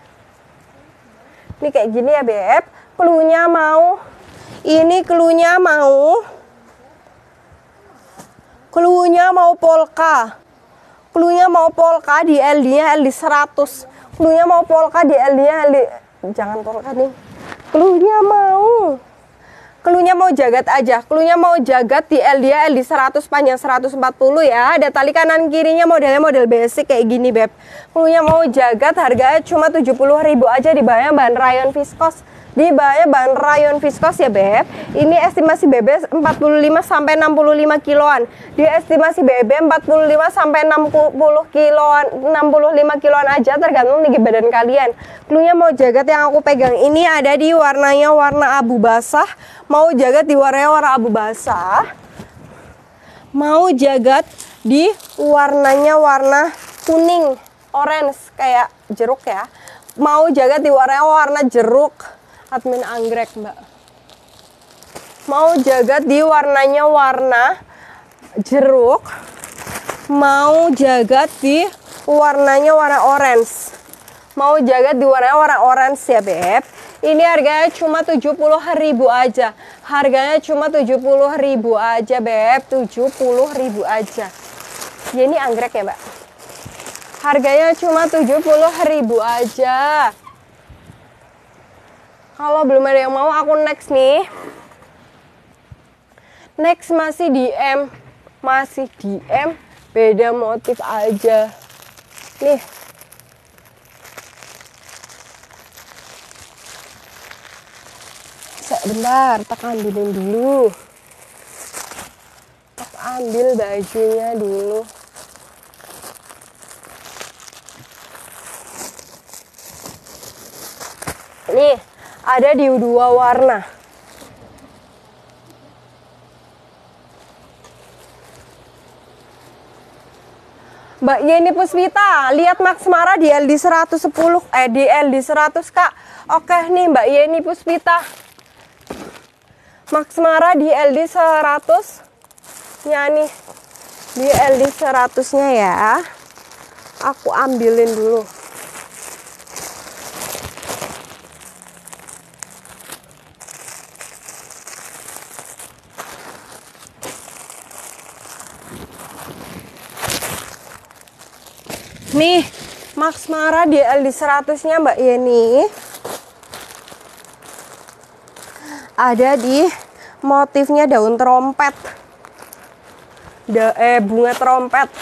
Ini kayak gini ya beb. Cluenya mau. Ini cluenya mau. Cluenya mau polka. Cluenya mau polka di L D-nya L D seratus. Cluenya mau polka di L D-nya L D. Jangan polka nih. Cluenya mau. Cluenya mau jagat aja. Cluenya mau jagat di L D-nya L D seratus, panjang seratus empat puluh ya. Ada tali kanan kirinya, modelnya model basic kayak gini beb. Cluenya mau jagat, harganya cuma tujuh puluh ribu aja, di bawahnya bahan rayon viskos. Di bawahnya bahan rayon viskos ya beb. Ini estimasi B B empat puluh lima sampai enam puluh lima kiloan. Di estimasi B B empat puluh lima sampai enam puluh kiloan, enam puluh lima kiloan aja, tergantung tinggi badan kalian. Cluenya mau jagat yang aku pegang ini ada di warnanya warna abu basah. Mau jagat di warnanya warna abu basah. Mau jagat di warnanya warna kuning, orange kayak jeruk ya. Mau jagat di warnanya warna jeruk. Admin anggrek mbak. Mau jagat di warnanya warna jeruk. Mau jagat di warnanya warna orange. Mau jagat di warnanya warna orange ya beb. Ini harganya cuma tujuh puluh ribu aja. Harganya cuma tujuh puluh ribu aja beb. tujuh puluh ribu aja. Ya ini anggrek ya mbak. Harganya cuma tujuh puluh ribu aja. Kalau belum ada yang mau, aku next nih. Next masih di M. Masih di M. Beda motif aja. Nih. Sebentar, tak ambilin dulu. Tak ambil bajunya dulu. Nih. Ada di dua warna. Mbak Yeni Puspita, lihat Max Mara di L D seratus sepuluh, eh di L D seratus kak. Oke nih Mbak Yeni Puspita. Max Mara di L D seratus nya nih, di L D seratus nya ya, aku ambilin dulu. Nih, Max Mara di L D seratus nya Mbak Yeni ada di motifnya daun trompet, da, eh bunga trompet.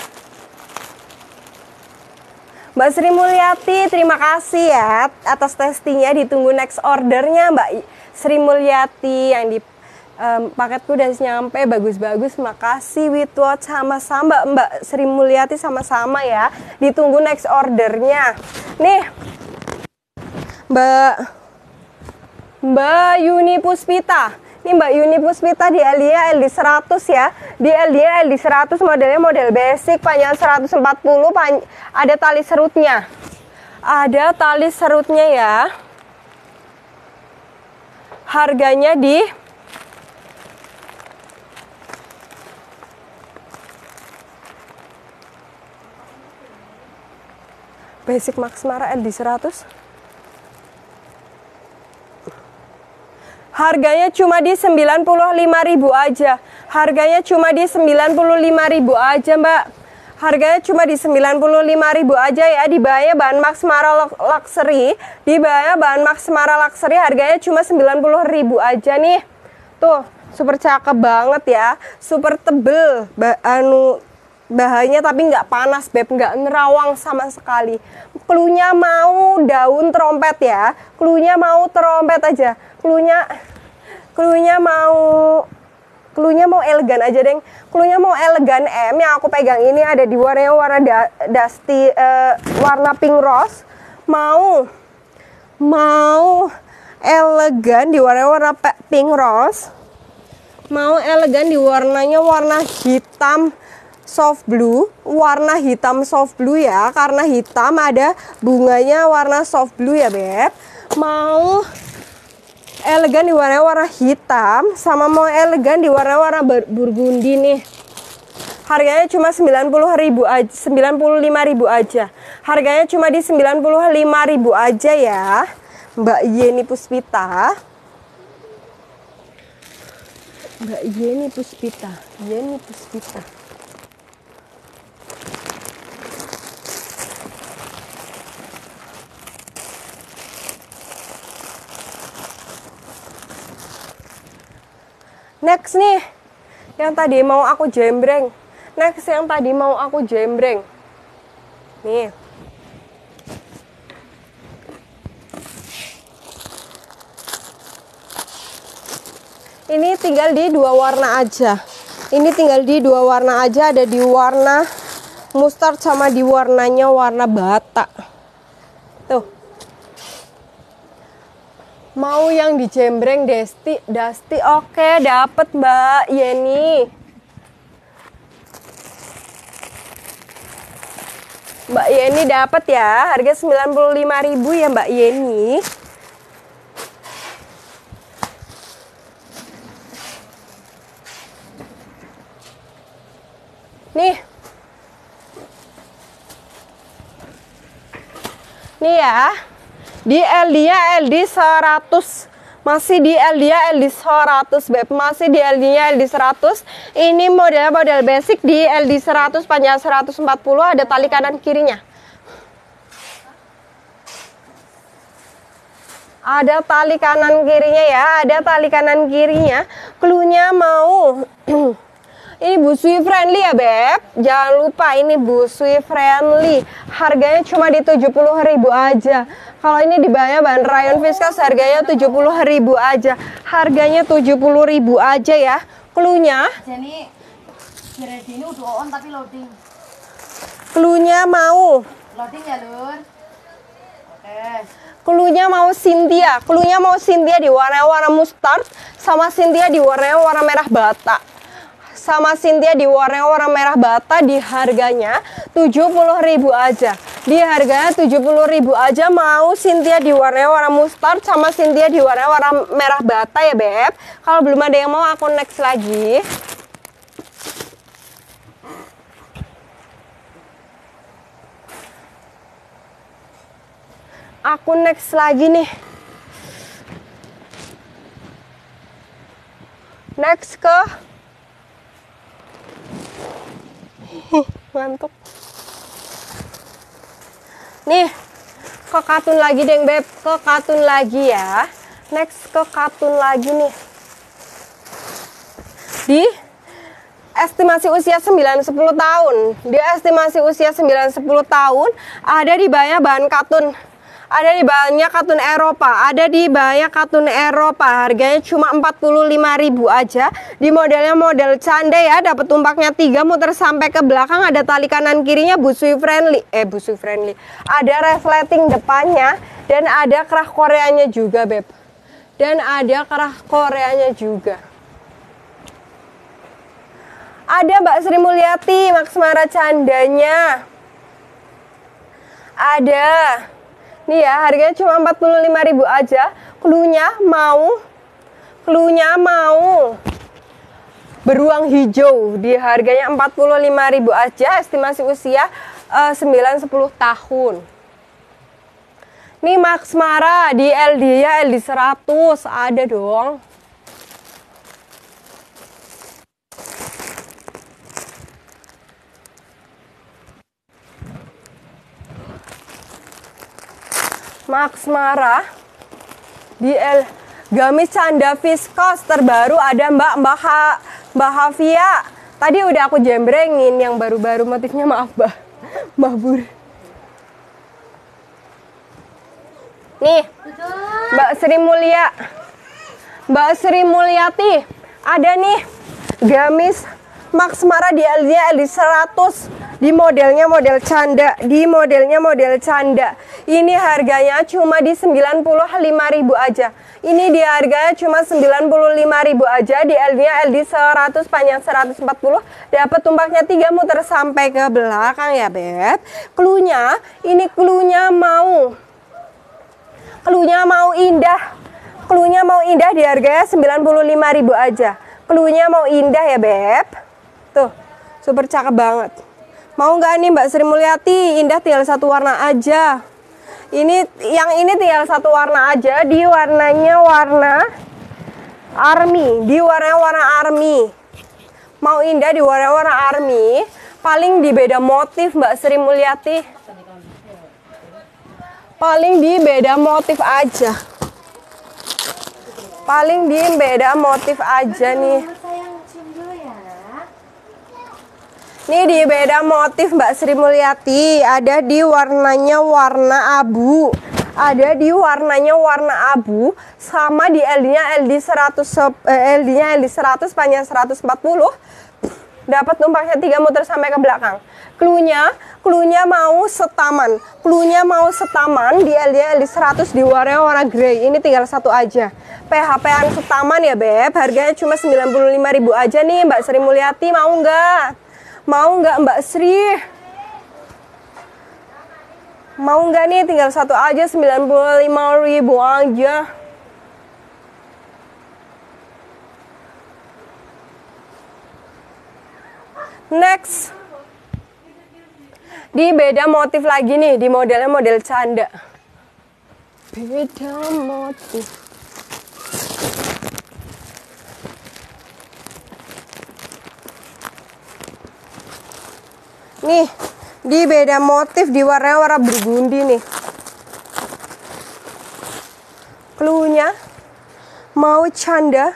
Mbak Sri Mulyati, terima kasih ya atas testingnya, ditunggu next ordernya Mbak Sri Mulyati. Yang di um, paketku udah nyampe, bagus-bagus, makasih Witwatch, sama-sama Mbak Sri Mulyati, sama-sama ya, ditunggu next ordernya. Nih Mbak Mbak Yuni Puspita, nih Mbak Yuni Puspita di L D L D seratus ya, di L D L D seratus modelnya model basic, panjang seratus empat puluh, pan ada tali serutnya, ada tali serutnya ya. Harganya di basic Max Mara L D seratus. Harganya cuma di sembilan puluh lima ribu aja. Harganya cuma di sembilan puluh lima ribu aja, Mbak. Harganya cuma di sembilan puluh lima ribu aja ya. Di bawahnya bahan Max Mara Luxury. Di bawahnya bahan Max Mara Luxury harganya cuma sembilan puluh ribu aja nih. Tuh, super cakep banget ya. Super tebel. Ba anu bahannya tapi nggak panas, Beb. Nggak nerawang sama sekali. Klunya mau daun trompet ya. Klunya mau trompet aja. Klunya klunya mau klunya mau elegan aja, Deng. Klunya mau elegan M yang aku pegang ini ada di warnanya warna da, dusty uh, warna pink rose. Mau mau elegan di warna warna pink rose. Mau elegan di warnanya warna hitam soft blue, warna hitam soft blue ya, karena hitam ada bunganya warna soft blue ya, Beb. Mau elegan di warna-warna hitam, sama mau elegan di warna-warna burgundi nih. Harganya cuma sembilan puluh ribu aja, sembilan puluh lima ribu aja. Harganya cuma di sembilan puluh lima ribu aja ya, Mbak Yeni Puspita. Mbak Yeni Puspita, Yeni Puspita. Next nih, yang tadi mau aku jembreng. Next yang tadi mau aku jembreng. Nih. Ini tinggal di dua warna aja. Ini tinggal di dua warna aja, ada di warna mustard sama di warnanya warna bata. Tuh. Mau yang dijembreng Desti, Dasti, oke, dapet Mbak Yeni. Mbak Yeni dapet ya, harga sembilan puluh lima ribu ya Mbak Yeni. Nih. Nih ya. Di L D-nya L D seratus. Masih di L D-nya L D seratus, Beb. Masih di L D-nya L D seratus. Ini model model basic di L D seratus, panjang seratus empat puluh, ada tali kanan kirinya. Ada tali kanan kirinya ya, ada tali kanan kirinya. Klunya mau ini busui friendly ya, Beb. Jangan lupa ini busui friendly. Harganya cuma di tujuh puluh ribu aja. Kalau ini di bawahnya bahan rayon viscose harganya tujuh puluh ribu aja. Harganya tujuh puluh ribu aja ya. Klunya Jadi ini udah on tapi loading. Klunya mau Loading ya, Lur. Oke. Klunya mau Cynthia. Klunya mau Cynthia di warna-warna mustard sama Cynthia di warna-warna merah bata. Sama Cynthia di warna-warna merah bata di harganya tujuh puluh ribu aja. Di harganya tujuh puluh ribu aja. Mau Cynthia di warnanya warna mustard sama Cynthia di warna warna merah bata ya Beb. Kalau belum ada yang mau aku next lagi. Aku next lagi nih. Next ke ngantuk. Nih, ke katun lagi deh Beb, ke katun lagi ya. Next ke katun lagi nih. Di estimasi usia sembilan sepuluh tahun. Di estimasi usia sembilan sepuluh tahun ada di banyak bahan katun. Ada di banyak katun Eropa, ada di banyak katun Eropa. Harganya cuma empat puluh lima ribu aja. Di modelnya model canda ya, dapat tumpaknya tiga, muter sampai ke belakang, ada tali kanan kirinya, busui friendly. Eh, busui friendly. Ada reflecting depannya dan ada kerah Koreanya juga, Beb. Dan ada kerah Koreanya juga. Ada Mbak Sri Mulyati, Maksmara candanya. Ada. Nih ya, harganya cuma empat puluh lima ribu aja. Cluenya mau Cluenya mau beruang hijau. Di harganya empat puluh lima ribu aja. Estimasi usia uh, sembilan sepuluh tahun. Nih Maksmara di L D ya, L D seratus. Ada dong. Maksmara di L gamis canda viskos terbaru ada Mbak Mbak ha, Mbak Havia. Tadi udah aku jembrengin yang baru-baru motifnya, maaf Mbak. Mbak Bur. Nih, Mbak Sri Mulia. Mbak Sri Mulyati. Ada nih gamis Maksmara di L D L D seratus. Di modelnya model canda, di modelnya model canda. Ini harganya cuma di sembilan puluh lima ribu aja. Ini di harganya cuma sembilan puluh lima ribu aja. Di L D-nya L D seratus, panjang seratus empat puluh, dapat tumpaknya tiga, muter sampai ke belakang ya, Beb. Cluenya, ini cluenya mau. Cluenya mau indah. Cluenya mau indah di harganya sembilan puluh lima ribu aja. Cluenya mau indah ya, Beb. Tuh, super cakep banget. Mau nggak nih Mbak Sri Mulyati? Indah tinggal satu warna aja. Ini yang ini tinggal satu warna aja. Di warnanya warna army. Di warna warna army. Mau indah di warna warna army. Paling di beda motif Mbak Sri Mulyati. Paling di beda motif aja. Paling di beda motif aja nih. Ini di beda motif Mbak Sri Mulyati. Ada di warnanya warna abu. Ada di warnanya warna abu. Sama di L D-nya L D seratus, eh, L D-nya L D seratus, panjang seratus empat puluh. Dapat tumpaknya tiga, muter sampai ke belakang. Cluenya, cluenya mau setaman. Cluenya mau setaman di L D-nya L D seratus di warna warna grey. Ini tinggal satu aja. P H P-an setaman ya, Beb. Harganya cuma sembilan puluh lima ribu aja nih Mbak Sri Mulyati. Mau nggak? Mau nggak Mbak Sri? Mau nggak nih? Tinggal satu aja, sembilan puluh lima ribu aja. Next. Di beda motif lagi nih, di modelnya model canda. Beda motif. Nih, di beda motif di warna warna burgundi nih. Cluenya mau canda.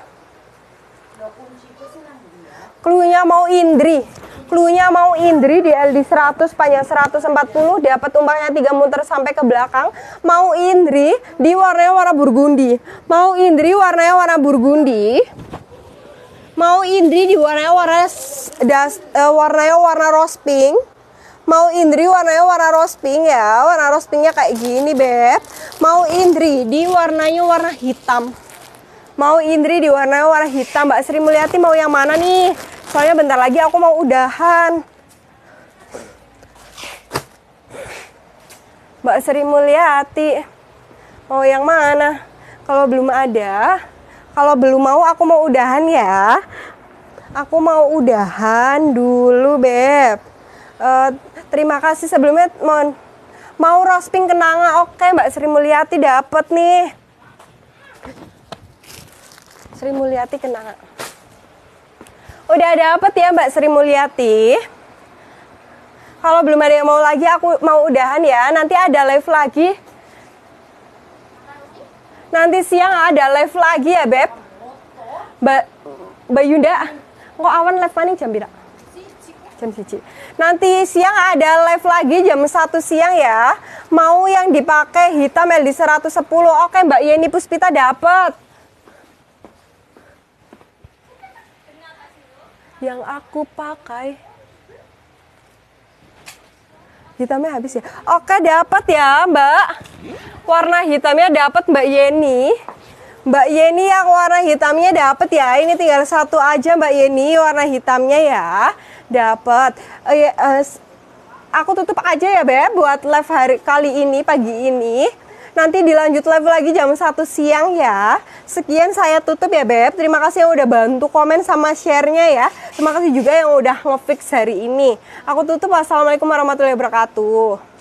Cluenya mau indri. Cluenya mau indri di L D seratus, panjang seratus empat puluh, dapat tumpaknya tiga, muter sampai ke belakang. Mau indri di warna warna burgundi. Mau indri warnanya warna burgundi. Mau indri di warnanya warna das, uh, warnanya warna rose pink. Mau indri warnanya warna rose pink ya. Warna rose pinknya kayak gini, Beb. Mau indri di warnanya warna hitam. Mau indri di warnanya warna hitam. Mbak Sri Mulyati mau yang mana nih? Soalnya bentar lagi aku mau udahan. Mbak Sri Mulyati. Mau yang mana? Kalau belum ada, kalau belum mau aku mau udahan ya. Aku mau udahan dulu, Beb. Uh, terima kasih sebelumnya. Mohon. Mau rosping kenanga. Oke, Mbak Sri Mulyati dapat nih. Sri Mulyati kenanga. Udah dapet ya Mbak Sri Mulyati. Kalau belum ada yang mau lagi, aku mau udahan ya. Nanti ada live lagi. Nanti siang ada live lagi ya, Beb. Mbak Mbak Yunda, kok awan live paling jam berapa? Jam siji. Nanti siang ada live lagi jam satu siang ya. Mau yang dipakai hitam L D seratus sepuluh. Oke, Mbak Yeni Puspita dapat. Yang aku pakai hitamnya habis ya. Oke, dapat ya, Mbak. Warna hitamnya dapat Mbak Yeni. Mbak Yeni yang warna hitamnya dapat ya. Ini tinggal satu aja Mbak Yeni warna hitamnya ya. Dapat. Uh, uh, aku tutup aja ya, Beb, buat live hari kali ini pagi ini. Nanti dilanjut live lagi jam satu siang ya. Sekian saya tutup ya, Beb. Terima kasih yang udah bantu komen sama share-nya ya. Terima kasih juga yang udah ngefix hari ini. Aku tutup. Wassalamualaikum warahmatullahi wabarakatuh.